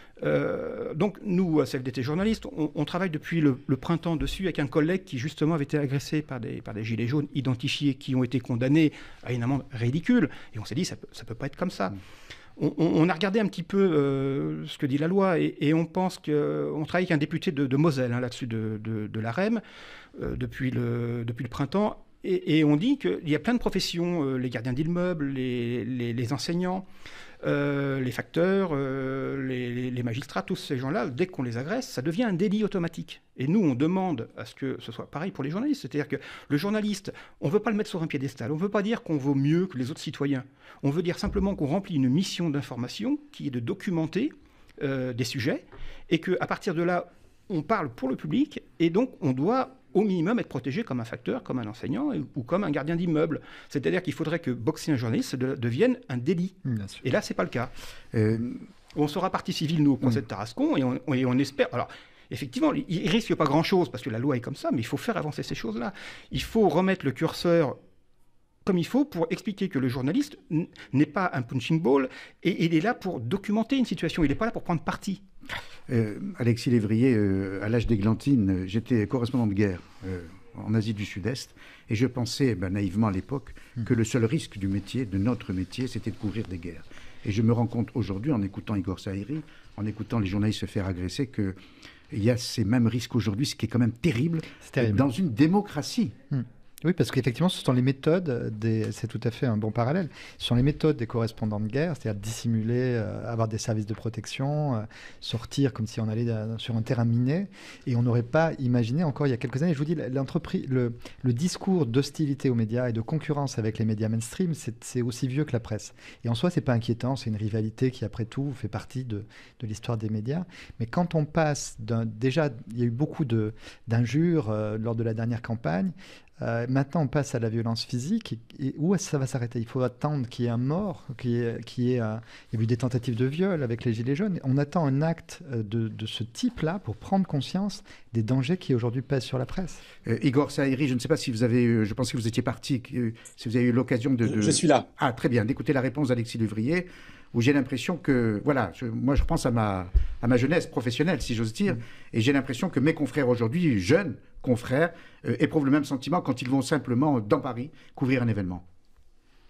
S11: Euh, donc nous, à C F D T Journalistes, on, on travaille depuis le, le printemps dessus avec un collègue qui justement avait été agressé par des, par des gilets jaunes identifiés qui ont été condamnés à une amende ridicule. Et on s'est dit, ça ne peut pas être comme ça. Mmh. On, on a regardé un petit peu euh, ce que dit la loi et, et on pense qu'on travaille avec un député de, de Moselle hein, là-dessus de, de, de l'A R E M euh, depuis, le, depuis le printemps. Et, et on dit qu'il y a plein de professions, euh, les gardiens d'immeubles, les, les, les enseignants, euh, les facteurs, euh, les, les magistrats, tous ces gens-là, dès qu'on les agresse, ça devient un délit automatique. Et nous, on demande à ce que ce soit pareil pour les journalistes. C'est-à-dire que le journaliste, on ne veut pas le mettre sur un piédestal, on ne veut pas dire qu'on vaut mieux que les autres citoyens. On veut dire simplement qu'on remplit une mission d'information qui est de documenter euh, des sujets et qu'à partir de là, on parle pour le public et donc on doit au minimum être protégé comme un facteur, comme un enseignant ou comme un gardien d'immeuble. C'est-à-dire qu'il faudrait que boxer un journaliste de, devienne un délit. Et là, ce n'est pas le cas. Euh... On sera partie civile, nous, au procès mmh. de Tarascon, et on, et on espère... Alors, effectivement, il ne risque pas grand-chose, parce que la loi est comme ça, mais il faut faire avancer ces choses-là. Il faut remettre le curseur comme il faut pour expliquer que le journaliste n'est pas un punching ball, et il est là pour documenter une situation, il n'est pas là pour prendre parti.
S2: Euh, Alexis Lévrier, euh, à l'âge d'Églantine, j'étais correspondant de guerre euh, en Asie du Sud-Est, et je pensais ben, naïvement à l'époque mmh. que le seul risque du métier, de notre métier, c'était de couvrir des guerres. Et je me rends compte aujourd'hui, en écoutant Igor Saïri, en écoutant les journalistes se faire agresser, qu'il y a ces mêmes risques aujourd'hui, ce qui est quand même terrible, c'est terrible. Dans une démocratie.
S12: Mmh. Oui, parce qu'effectivement, ce sont les méthodes, des... c'est tout à fait un bon parallèle, ce sont les méthodes des correspondants de guerre, c'est-à-dire dissimuler, euh, avoir des services de protection, euh, sortir comme si on allait euh, sur un terrain miné, et on n'aurait pas imaginé encore il y a quelques années, je vous dis, l'entreprise, le, le discours d'hostilité aux médias et de concurrence avec les médias mainstream, c'est, c'est aussi vieux que la presse. Et en soi, c'est pas inquiétant, c'est une rivalité qui, après tout, fait partie de, de l'histoire des médias. Mais quand on passe d'un... Déjà, il y a eu beaucoup de, d'injures euh, lors de la dernière campagne. Euh, maintenant, on passe à la violence physique. Et, et où est-ce que ça va s'arrêter ? Il faut attendre qu'il y ait un mort, qu'il y ait, qu'il y ait euh, il y a eu des tentatives de viol avec les Gilets jaunes. On attend un acte de, de ce type-là pour prendre conscience des dangers qui aujourd'hui pèsent sur la presse.
S2: Euh, Igor Saïri, je ne sais pas si vous avez, je pense que vous étiez parti, que, si vous avez eu l'occasion de, de...
S13: Je suis là.
S2: Ah, très bien, d'écouter la réponse d'Alexis Lévrier, où j'ai l'impression que, voilà, je, moi je pense à ma, à ma jeunesse professionnelle, si j'ose dire, mmh. et j'ai l'impression que mes confrères aujourd'hui, jeunes confrères, euh, éprouvent le même sentiment quand ils vont simplement dans Paris couvrir un événement.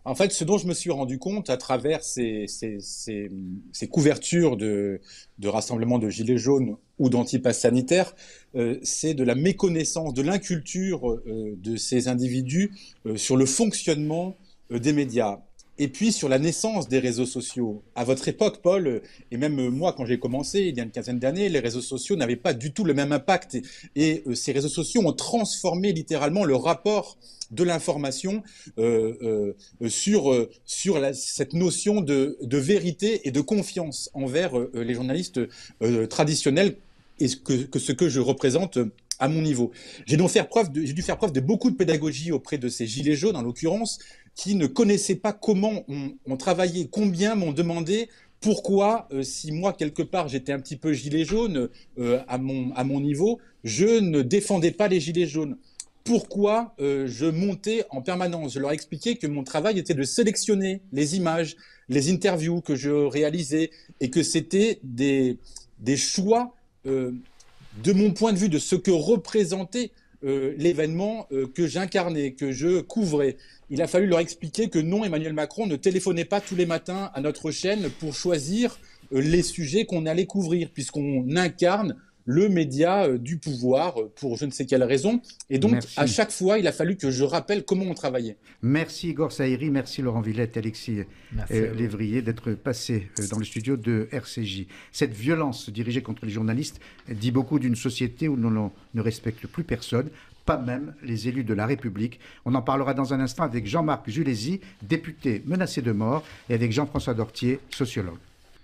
S13: En fait, ce dont je me suis rendu compte à travers ces, ces, ces, ces couvertures de, de rassemblements de gilets jaunes ou d'antipasses sanitaires, euh, c'est de la méconnaissance, de l'inculture euh, de ces individus euh, sur le fonctionnement euh, des médias. Et puis sur la naissance des réseaux sociaux. À votre époque, Paul, et même moi quand j'ai commencé, il y a une quinzaine d'années, les réseaux sociaux n'avaient pas du tout le même impact. Et, et euh, ces réseaux sociaux ont transformé littéralement le rapport de l'information euh, euh, sur, euh, sur la, cette notion de, de vérité et de confiance envers euh, les journalistes euh, traditionnels et ce que, que ce que je représente à mon niveau. J'ai donc faire preuve de, j'ai dû faire preuve de beaucoup de pédagogie auprès de ces gilets jaunes, en l'occurrence, qui ne connaissaient pas comment on, on travaillait, combien m'ont demandé pourquoi, euh, si moi, quelque part, j'étais un petit peu gilet jaune euh, à, mon, à mon niveau, je ne défendais pas les gilets jaunes. Pourquoi euh, je montais en permanence. Je leur expliquais que mon travail était de sélectionner les images, les interviews que je réalisais, et que c'était des, des choix, euh, de mon point de vue, de ce que représentait euh, l'événement euh, que j'incarnais, que je couvrais. Il a fallu leur expliquer que non, Emmanuel Macron ne téléphonait pas tous les matins à notre chaîne pour choisir euh, les sujets qu'on allait couvrir, puisqu'on incarne le média euh, du pouvoir euh, pour je ne sais quelle raison. Et donc, merci. À chaque fois, il a fallu que je rappelle comment on travaillait.
S2: Merci Igor Saïri, merci Laurent Villette, Alexis euh, Lévrier d'être passés euh, dans le studio de R C J. Cette violence dirigée contre les journalistes dit beaucoup d'une société où l'on ne respecte plus personne, pas même les élus de la République. On en parlera dans un instant avec Jean-Marc Julézy, député menacé de mort, et avec Jean-François Dortier, sociologue.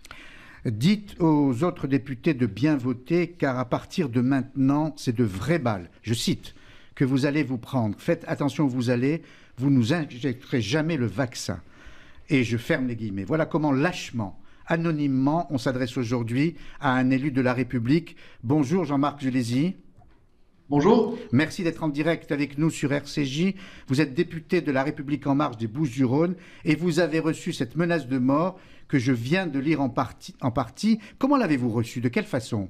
S2: Dites aux autres députés de bien voter, car à partir de maintenant, c'est de vraies balles, je cite, que vous allez vous prendre. Faites attention où vous allez, vous nous injecterez jamais le vaccin. Et je ferme les guillemets. Voilà comment lâchement, anonymement, on s'adresse aujourd'hui à un élu de la République. Bonjour Jean-Marc Julézy.
S14: Bonjour.
S2: Merci d'être en direct avec nous sur R C J. Vous êtes député de La République En Marche des Bouches-du-Rhône et vous avez reçu cette menace de mort que je viens de lire en partie. En partie. Comment l'avez-vous reçue? De quelle façon?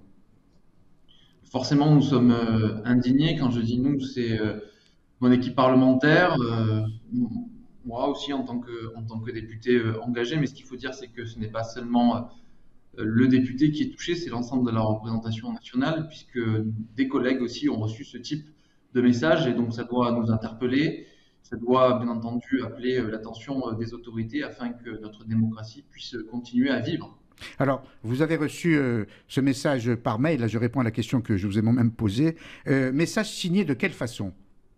S14: Forcément, nous sommes euh, indignés. Quand je dis nous, c'est euh, mon équipe parlementaire, euh, moi aussi en tant que, en tant que député euh, engagé. Mais ce qu'il faut dire, c'est que ce n'est pas seulement... Euh, le député qui est touché, c'est l'ensemble de la représentation nationale, puisque des collègues aussi ont reçu ce type de message, et donc ça doit nous interpeller, ça doit bien entendu appeler l'attention des autorités afin que notre démocratie puisse continuer à vivre.
S2: Alors, vous avez reçu euh, ce message par mail, là je réponds à la question que je vous ai moi-même posée. Euh, message signé de quelle façon?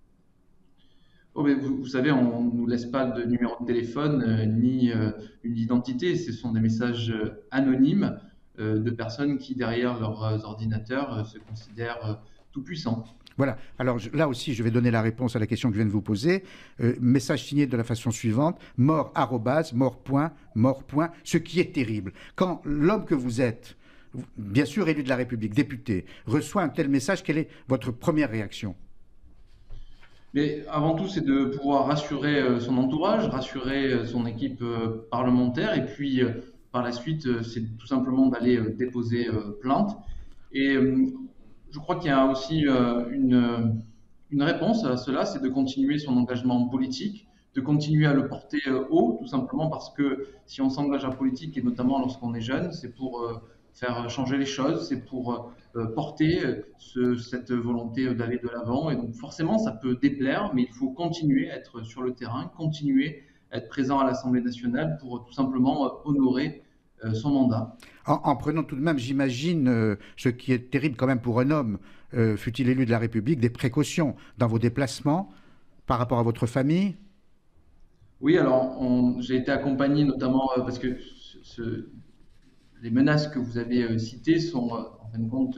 S14: Oh, mais vous, vous savez, on ne nous laisse pas de numéro de téléphone euh, ni euh, une identité. Ce sont des messages euh, anonymes euh, de personnes qui, derrière leurs euh, ordinateurs, euh, se considèrent euh, tout puissants.
S2: Voilà. Alors je, là aussi, je vais donner la réponse à la question que je viens de vous poser. Euh, message signé de la façon suivante, mort arrobase, mort point, mort point, ce qui est terrible. Quand l'homme que vous êtes, bien sûr élu de la République, député, reçoit un tel message, quelle est votre première réaction?
S14: Mais avant tout, c'est de pouvoir rassurer son entourage, rassurer son équipe parlementaire, et puis par la suite, c'est tout simplement d'aller déposer plainte. Et je crois qu'il y a aussi une, une réponse à cela, c'est de continuer son engagement politique, de continuer à le porter haut, tout simplement parce que si on s'engage en politique, et notamment lorsqu'on est jeune, c'est pour faire changer les choses, c'est pour euh, porter ce, cette volonté d'aller de l'avant. Et donc forcément, ça peut déplaire, mais il faut continuer à être sur le terrain, continuer à être présent à l'Assemblée nationale pour tout simplement euh, honorer euh, son mandat.
S2: En, en prenant tout de même, j'imagine, euh, ce qui est terrible quand même pour un homme, euh, fût-il élu de la République, des précautions dans vos déplacements par rapport à votre famille?
S14: Oui, alors j'ai été accompagné notamment euh, parce que ce, ce les menaces que vous avez citées sont, en fin de compte,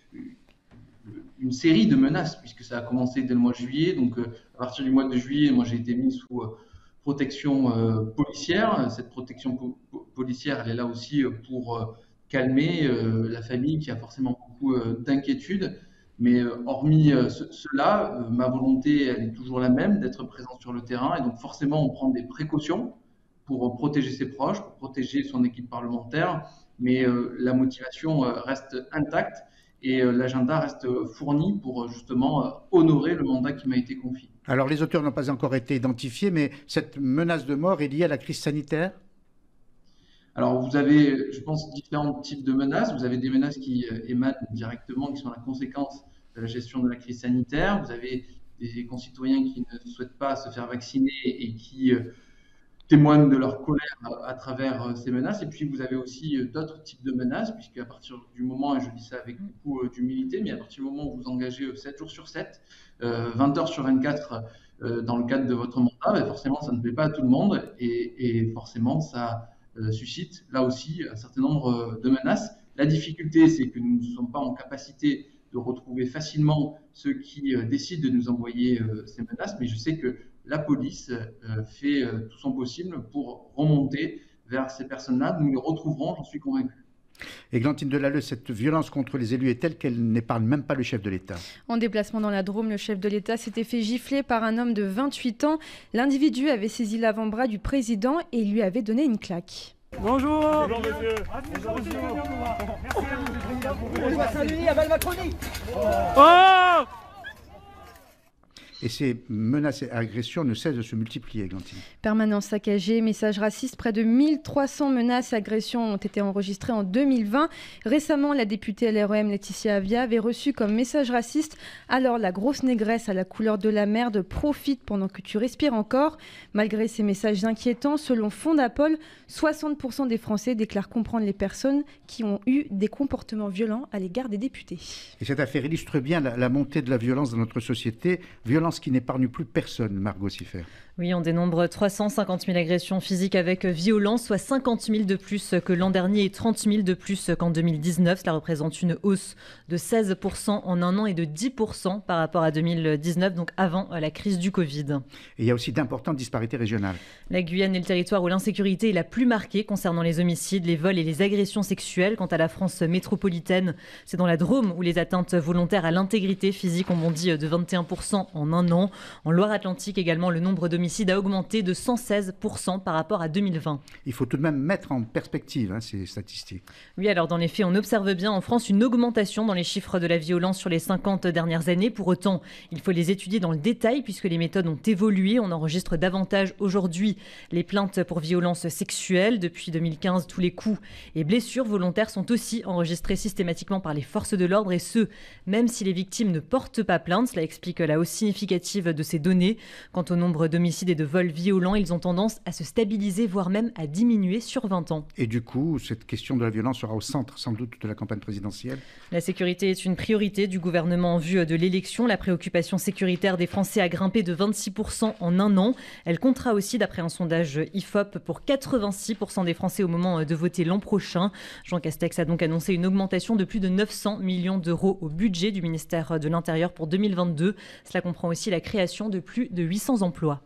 S14: une série de menaces, puisque ça a commencé dès le mois de juillet. Donc, à partir du mois de juillet, moi, j'ai été mis sous protection policière. Cette protection po policière, elle est là aussi pour calmer la famille qui a forcément beaucoup d'inquiétudes. Mais hormis ce, cela, ma volonté, elle est toujours la même, d'être présent sur le terrain. Et donc, forcément, on prend des précautions pour protéger ses proches, pour protéger son équipe parlementaire. Mais euh, la motivation euh, reste intacte et euh, l'agenda reste fourni pour justement euh, honorer le mandat qui m'a été confié.
S2: Alors les auteurs n'ont pas encore été identifiés, mais cette menace de mort est liée à la crise sanitaire ?
S14: Alors vous avez, je pense, différents types de menaces. Vous avez des menaces qui euh, émanent directement, qui sont la conséquence de la gestion de la crise sanitaire. Vous avez des concitoyens qui ne souhaitent pas se faire vacciner et qui euh, témoignent de leur colère à, à travers euh, ces menaces. Et puis vous avez aussi euh, d'autres types de menaces, puisque à partir du moment, et je dis ça avec beaucoup euh, d'humilité, mais à partir du moment où vous engagez euh, sept jours sur sept, euh, vingt heures sur vingt-quatre euh, dans le cadre de votre mandat, ben forcément ça ne plaît pas à tout le monde et, et forcément ça euh, suscite là aussi un certain nombre euh, de menaces. La difficulté, c'est que nous ne sommes pas en capacité de retrouver facilement ceux qui euh, décident de nous envoyer euh, ces menaces, mais je sais que la police euh, fait euh, tout son possible pour remonter vers ces personnes-là. Nous les retrouverons, j'en suis convaincu.
S2: Églantine Delalleux, cette violence contre les élus est telle qu'elle n'épargne même pas le chef de l'État.
S5: En déplacement dans la Drôme, le chef de l'État s'était fait gifler par un homme de vingt-huit ans. L'individu avait saisi l'avant-bras du président et lui avait donné une claque.
S6: Bonjour. Bonjour monsieur. Bonjour monsieur. On va saluer à Macronie.
S2: Oh! Et ces menaces et agressions ne cessent de se multiplier, Églantine.
S5: Permanence saccagée, messages racistes, près de mille trois cents menaces et agressions ont été enregistrées en deux mille vingt. Récemment, la députée L R E M Laetitia Avia avait reçu comme message raciste « Alors la grosse négresse à la couleur de la merde profite pendant que tu respires encore ». Malgré ces messages inquiétants, selon Fondapol, soixante pour cent des Français déclarent comprendre les personnes qui ont eu des comportements violents à l'égard des députés.
S2: Et cette affaire illustre bien la, la montée de la violence dans notre société, violence qui n'épargne plus personne, Margot Siffert.
S15: Oui, on dénombre trois cent cinquante mille agressions physiques avec violence, soit cinquante mille de plus que l'an dernier et trente mille de plus qu'en deux mille dix-neuf. Cela représente une hausse de seize pour cent en un an et de dix pour cent par rapport à deux mille dix-neuf, donc avant la crise du Covid.
S2: Et il y a aussi d'importantes disparités régionales.
S15: La Guyane est le territoire où l'insécurité est la plus marquée concernant les homicides, les vols et les agressions sexuelles. Quant à la France métropolitaine, c'est dans la Drôme où les atteintes volontaires à l'intégrité physique ont bondi de vingt et un pour cent en un an. En Loire-Atlantique également, le nombre d'homicides a augmenté de cent seize pour cent par rapport à deux mille vingt.
S2: Il faut tout de même mettre en perspective hein, ces statistiques.
S15: Oui, alors dans les faits, on observe bien en France une augmentation dans les chiffres de la violence sur les cinquante dernières années. Pour autant, il faut les étudier dans le détail puisque les méthodes ont évolué. On enregistre davantage aujourd'hui les plaintes pour violences sexuelles. Depuis deux mille quinze, tous les coups et blessures volontaires sont aussi enregistrés systématiquement par les forces de l'ordre et ce, même si les victimes ne portent pas plainte. Cela explique la hausse significative de ces données. Quant au nombre d'homicides et de vols violents, ils ont tendance à se stabiliser, voire même à diminuer sur vingt ans.
S2: Et du coup, cette question de la violence sera au centre, sans doute, de la campagne présidentielle.
S15: La sécurité est une priorité du gouvernement en vue de l'élection. La préoccupation sécuritaire des Français a grimpé de vingt-six pour cent en un an. Elle comptera aussi, d'après un sondage I F O P, pour quatre-vingt-six pour cent des Français au moment de voter l'an prochain. Jean Castex a donc annoncé une augmentation de plus de neuf cents millions d'euros au budget du ministère de l'Intérieur pour deux mille vingt-deux. Cela comprend aussi la création de plus de huit cents emplois.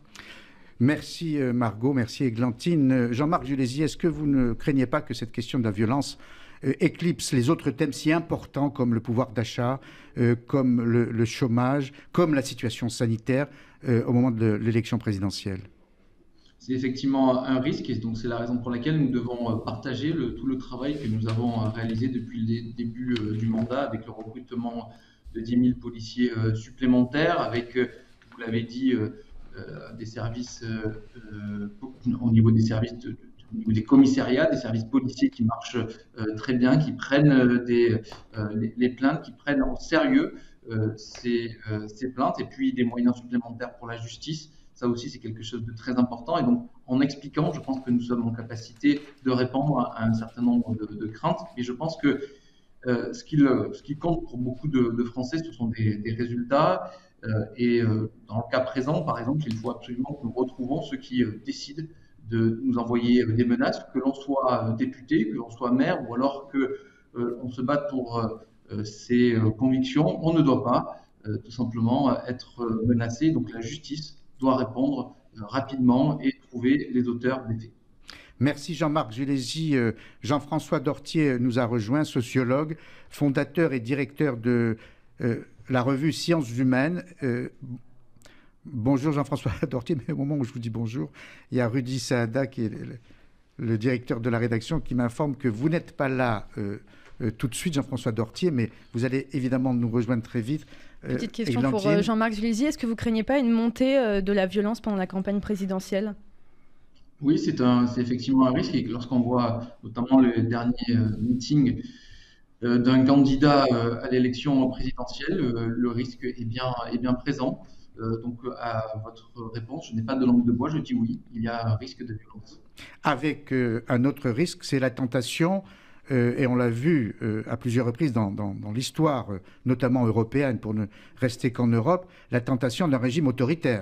S2: Merci Margot, merci Églantine. Jean-Marc Julési, est-ce que vous ne craignez pas que cette question de la violence euh, éclipse les autres thèmes si importants comme le pouvoir d'achat, euh, comme le, le chômage, comme la situation sanitaire euh, au moment de l'élection présidentielle ?
S14: C'est effectivement un risque et donc c'est la raison pour laquelle nous devons partager le, tout le travail que nous avons réalisé depuis le début euh, du mandat avec le recrutement de dix mille policiers euh, supplémentaires, avec, euh, vous l'avez dit, euh, Euh, des services euh, euh, au niveau des services de, de, au niveau des commissariats, des services policiers qui marchent euh, très bien, qui prennent euh, des, euh, les, les plaintes, qui prennent en sérieux euh, ces, euh, ces plaintes, et puis des moyens supplémentaires pour la justice. Ça aussi, c'est quelque chose de très important. Et donc, en expliquant, je pense que nous sommes en capacité de répondre à un certain nombre de, de craintes. Et je pense que euh, ce, qui le, ce qui compte pour beaucoup de, de Français, ce sont des, des résultats. Euh, et euh, dans le cas présent, par exemple, il faut absolument que nous retrouvons ceux qui euh, décident de nous envoyer euh, des menaces, que l'on soit euh, député, que l'on soit maire, ou alors que euh, on se batte pour euh, ses euh, convictions. On ne doit pas euh, tout simplement être euh, menacé. Donc la justice doit répondre euh, rapidement et trouver les auteurs des faits.
S2: Merci Jean-Marc Julési. Jean-François Dortier nous a rejoint, sociologue, fondateur et directeur de euh, la revue Sciences Humaines. Euh, bonjour Jean-François Dortier, mais au moment où je vous dis bonjour, il y a Rudy Saada qui est le, le directeur de la rédaction qui m'informe que vous n'êtes pas là euh, euh, tout de suite Jean-François Dortier, mais vous allez évidemment nous rejoindre très vite.
S5: Euh, Petite question Églantine. pour euh, Jean-Marc Julézy. Est-ce que vous craignez pas une montée euh, de la violence pendant la campagne présidentielle ?
S14: Oui, c'est, un, c'est effectivement un risque. Et lorsqu'on voit notamment le dernier euh, meeting euh, d'un candidat euh, à l'élection présidentielle, euh, le risque est bien, est bien présent. Euh, donc, à votre réponse, je n'ai pas de langue de bois, je dis oui, il y a un risque de violence.
S2: Avec euh, un autre risque, c'est la tentation, euh, et on l'a vu euh, à plusieurs reprises dans, dans, dans l'histoire, euh, notamment européenne, pour ne rester qu'en Europe, la tentation d'un régime autoritaire.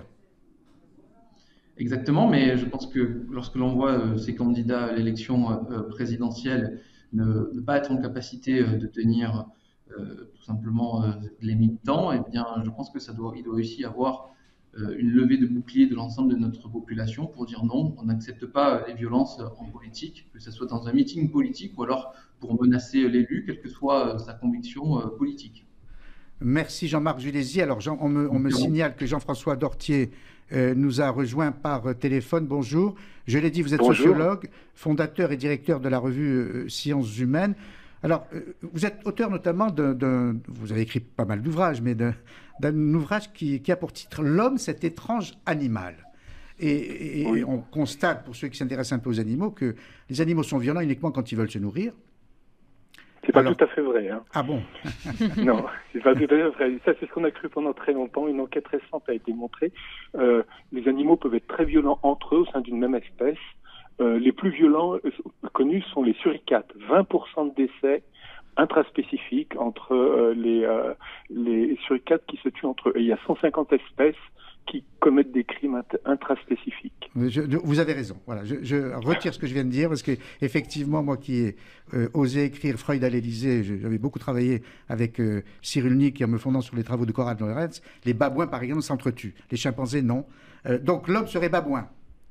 S14: Exactement, mais je pense que lorsque l'on voit euh, ces candidats à l'élection euh, présidentielle ne, ne pas être en capacité euh, de tenir euh, tout simplement euh, les militants, eh bien, je pense que ça doit, il doit aussi y avoir euh, une levée de bouclier de l'ensemble de notre population pour dire non, on n'accepte pas les violences en politique, que ce soit dans un meeting politique ou alors pour menacer l'élu, quelle que soit euh, sa conviction euh, politique.
S2: Merci Jean-Marc Julézy. Alors Jean, on, me, on me signale que Jean-François Dortier euh, nous a rejoint par euh, téléphone. Bonjour. Je l'ai dit, vous êtes Bonjour. sociologue, fondateur et directeur de la revue euh, Sciences Humaines. Alors, euh, vous êtes auteur notamment d'un, d'un, vous avez écrit pas mal d'ouvrages, mais d'un, d'un ouvrage qui, qui a pour titre « L'homme, cet étrange animal ». Et, et oui. on constate, pour ceux qui s'intéressent un peu aux animaux, que les animaux sont violents uniquement quand ils veulent se nourrir.
S16: C'est pas Alors... tout à fait vrai. Hein.
S2: Ah bon?
S16: Non, c'est pas tout à fait vrai. Ça, c'est ce qu'on a cru pendant très longtemps. Une enquête récente a été montrée. Euh, les animaux peuvent être très violents entre eux au sein d'une même espèce. Euh, les plus violents euh, connus sont les suricates. vingt pour cent de décès intraspécifiques entre euh, les, euh, les suricates qui se tuent entre eux. Et il y a cent cinquante espèces qui commettent des crimes intraspécifiques.
S2: Je, vous avez raison. Voilà, je, je retire ce que je viens de dire parce que effectivement, moi qui ai euh, osé écrire Freud à l'Élysée, j'avais beaucoup travaillé avec euh, Cyrulnik en me fondant sur les travaux de Konrad Lorenz. Les babouins, par exemple, s'entretuent. Les chimpanzés, non. Euh, donc l'homme serait babouin.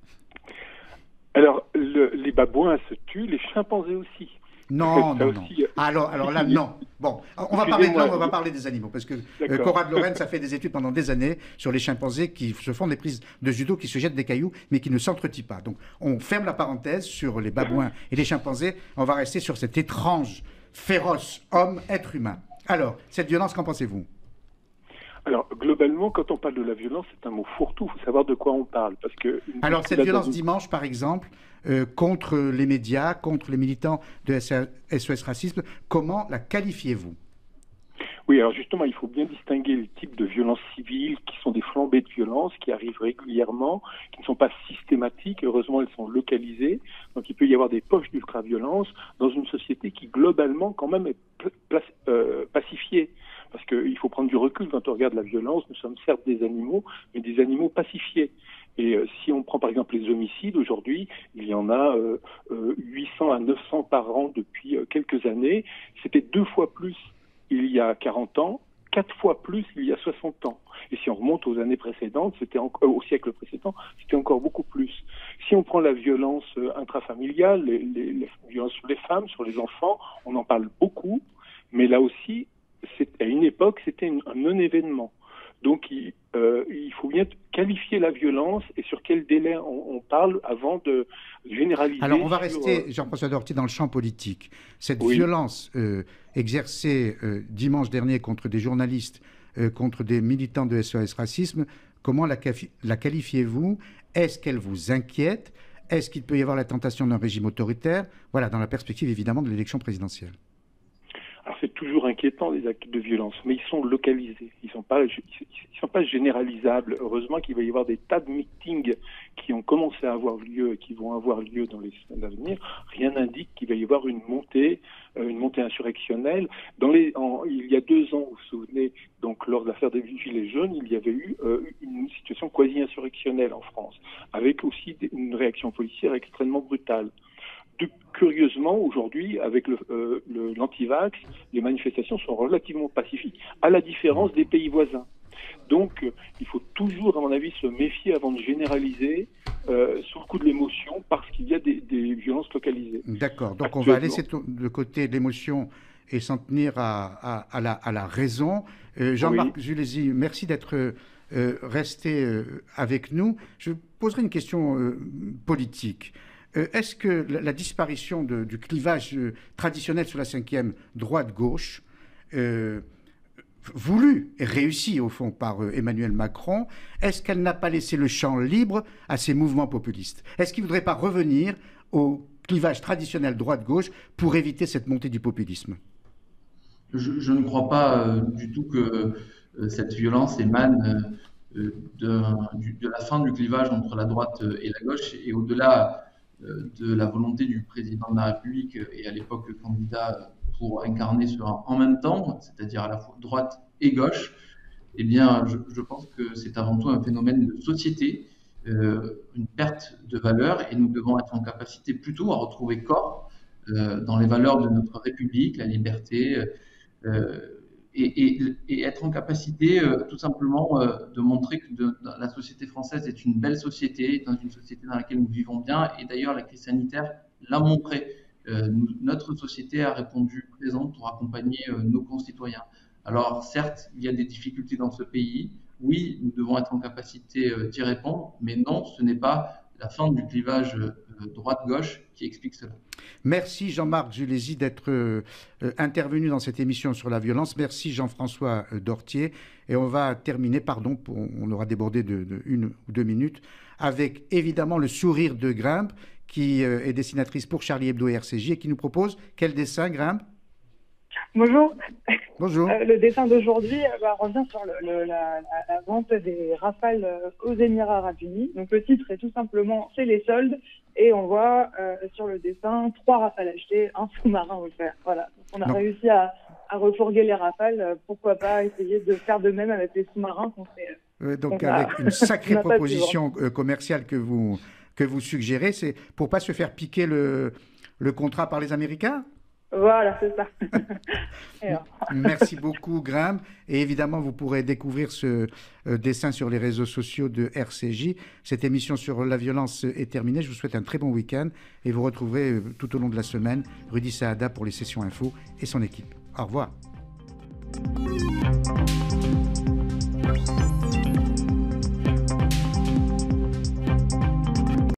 S16: Alors, le, les babouins se tuent, les chimpanzés aussi.
S2: Non, non, non. Aussi, alors, alors là, non. Bon, on va parler de l'homme, on va parler des animaux, parce que euh, Konrad Lorenz a fait des études pendant des années sur les chimpanzés qui se font des prises de judo, qui se jettent des cailloux, mais qui ne s'entretuent pas. Donc, on ferme la parenthèse sur les babouins et les chimpanzés. On va rester sur cet étrange, féroce homme, être humain. Alors, cette violence, qu'en pensez-vous ?
S16: Alors, globalement, quand on parle de la violence, c'est un mot fourre-tout. Il faut savoir de quoi on parle. Parce que
S2: Alors, cette violence dimanche, par exemple, euh, contre les médias, contre les militants de S O S Racisme, comment la qualifiez-vous ?
S16: Oui, alors justement, il faut bien distinguer le type de violences civiles qui sont des flambées de violence qui arrivent régulièrement, qui ne sont pas systématiques. Heureusement, elles sont localisées. Donc, il peut y avoir des poches d'ultra-violence dans une société qui, globalement, quand même, est pla- euh, pacifiée. Parce qu'il faut prendre du recul quand on regarde la violence. Nous sommes certes des animaux, mais des animaux pacifiés. Et euh, si on prend par exemple les homicides, aujourd'hui, il y en a euh, euh, huit cents à neuf cents par an depuis euh, quelques années. C'était deux fois plus il y a quarante ans, quatre fois plus il y a soixante ans. Et si on remonte aux années précédentes, c'était en, euh, au siècle précédent, c'était encore beaucoup plus. Si on prend la violence euh, intrafamiliale, les, les, les violences sur les femmes, sur les enfants, on en parle beaucoup, mais là aussi, c'est, à une époque, c'était une, un non-événement. Donc, il, euh, il faut bien qualifier la violence et sur quel délai on, on parle avant de généraliser.
S2: Alors, on va
S16: sur,
S2: rester,
S16: euh...
S2: Jean-François Dortier, dans le champ politique. Cette
S16: oui.
S2: violence euh, exercée euh, dimanche dernier contre des journalistes, euh, contre des militants de S O S Racisme, comment la, la qualifiez-vous ? Est-ce qu'elle vous inquiète ? Est-ce qu'il peut y avoir la tentation d'un régime autoritaire ? Voilà, dans la perspective, évidemment, de l'élection présidentielle.
S16: Alors c'est toujours inquiétant les actes de violence, mais ils sont localisés, ils sont pas, ils sont pas généralisables. Heureusement qu'il va y avoir des tas de meetings qui ont commencé à avoir lieu et qui vont avoir lieu dans les semaines à venir. Rien n'indique qu'il va y avoir une montée, euh, une montée insurrectionnelle. Dans les, en, il y a deux ans, vous vous souvenez, donc lors de l'affaire des Gilets jaunes, il y avait eu euh, une situation quasi insurrectionnelle en France, avec aussi des, une réaction policière extrêmement brutale. De, curieusement, aujourd'hui, avec le, euh, le, l'antivax, les manifestations sont relativement pacifiques, à la différence des pays voisins. Donc, euh, il faut toujours, à mon avis, se méfier avant de généraliser euh, sous le coup de l'émotion, parce qu'il y a des, des violences localisées.
S2: D'accord. Donc, on va laisser de côté l'émotion et s'en tenir à, à, à, la, à la raison. Euh, Jean-Marc oui. Julézy, merci d'être euh, resté euh, avec nous. Je poserai une question euh, politique. Euh, est-ce que la, la disparition de, du clivage euh, traditionnel sur la cinquième droite-gauche, euh, voulue et réussie au fond par euh, Emmanuel Macron, est-ce qu'elle n'a pas laissé le champ libre à ces mouvements populistes? Est-ce qu'il ne voudrait pas revenir au clivage traditionnel droite-gauche pour éviter cette montée du populisme?
S14: Je, je ne crois pas euh, du tout que euh, cette violence émane euh, de, du, de la fin du clivage entre la droite et la gauche, et au-delà euh, de la volonté du président de la République et à l'époque candidat pour incarner ce en même temps, c'est-à-dire à la fois droite et gauche. Eh bien, je, je pense que c'est avant tout un phénomène de société, euh, une perte de valeur, et nous devons être en capacité plutôt à retrouver corps euh, dans les valeurs de notre République, la liberté, euh, et, et, et être en capacité euh, tout simplement euh, de montrer que de, de, la société française est une belle société, dans une société dans laquelle nous vivons bien, et d'ailleurs la crise sanitaire l'a montré. Euh, nous, notre société a répondu présente pour accompagner euh, nos concitoyens. Alors certes, il y a des difficultés dans ce pays, oui, nous devons être en capacité euh, d'y répondre, mais non, ce n'est pas la fin du clivage euh, droite-gauche qui explique cela.
S2: Merci Jean-Marc Julési d'être euh, intervenu dans cette émission sur la violence. Merci Jean-François euh, Dortier. Et on va terminer, pardon, pour, on aura débordé de, de une ou deux minutes, avec évidemment le sourire de Grimpe, qui euh, est dessinatrice pour Charlie Hebdo et R C J et qui nous propose quel dessin, Grimpe?
S17: Bonjour.
S2: Bonjour.
S17: Euh, le dessin d'aujourd'hui euh, bah, revient sur le, le, la, la, la vente des Rafales euh, aux Émirats Arabes Unis. Donc le titre est tout simplement « C'est les soldes » et on voit euh, sur le dessin trois Rafales achetés, un sous-marin offert. Voilà. Donc, on a non. réussi à, à refourguer les Rafales. Euh, pourquoi pas essayer de faire de même avec les sous-marins qu'on fait.
S2: Euh, donc avec a... une sacrée proposition euh, commerciale que vous, que vous suggérez, c'est pour ne pas se faire piquer le, le contrat par les Américains?
S17: Voilà, c'est ça.
S2: Merci beaucoup, Grimpe. Et évidemment, vous pourrez découvrir ce euh, dessin sur les réseaux sociaux de R C J. Cette émission sur la violence est terminée. Je vous souhaite un très bon week-end et vous retrouverez euh, tout au long de la semaine Rudy Saada pour les sessions info et son équipe. Au revoir.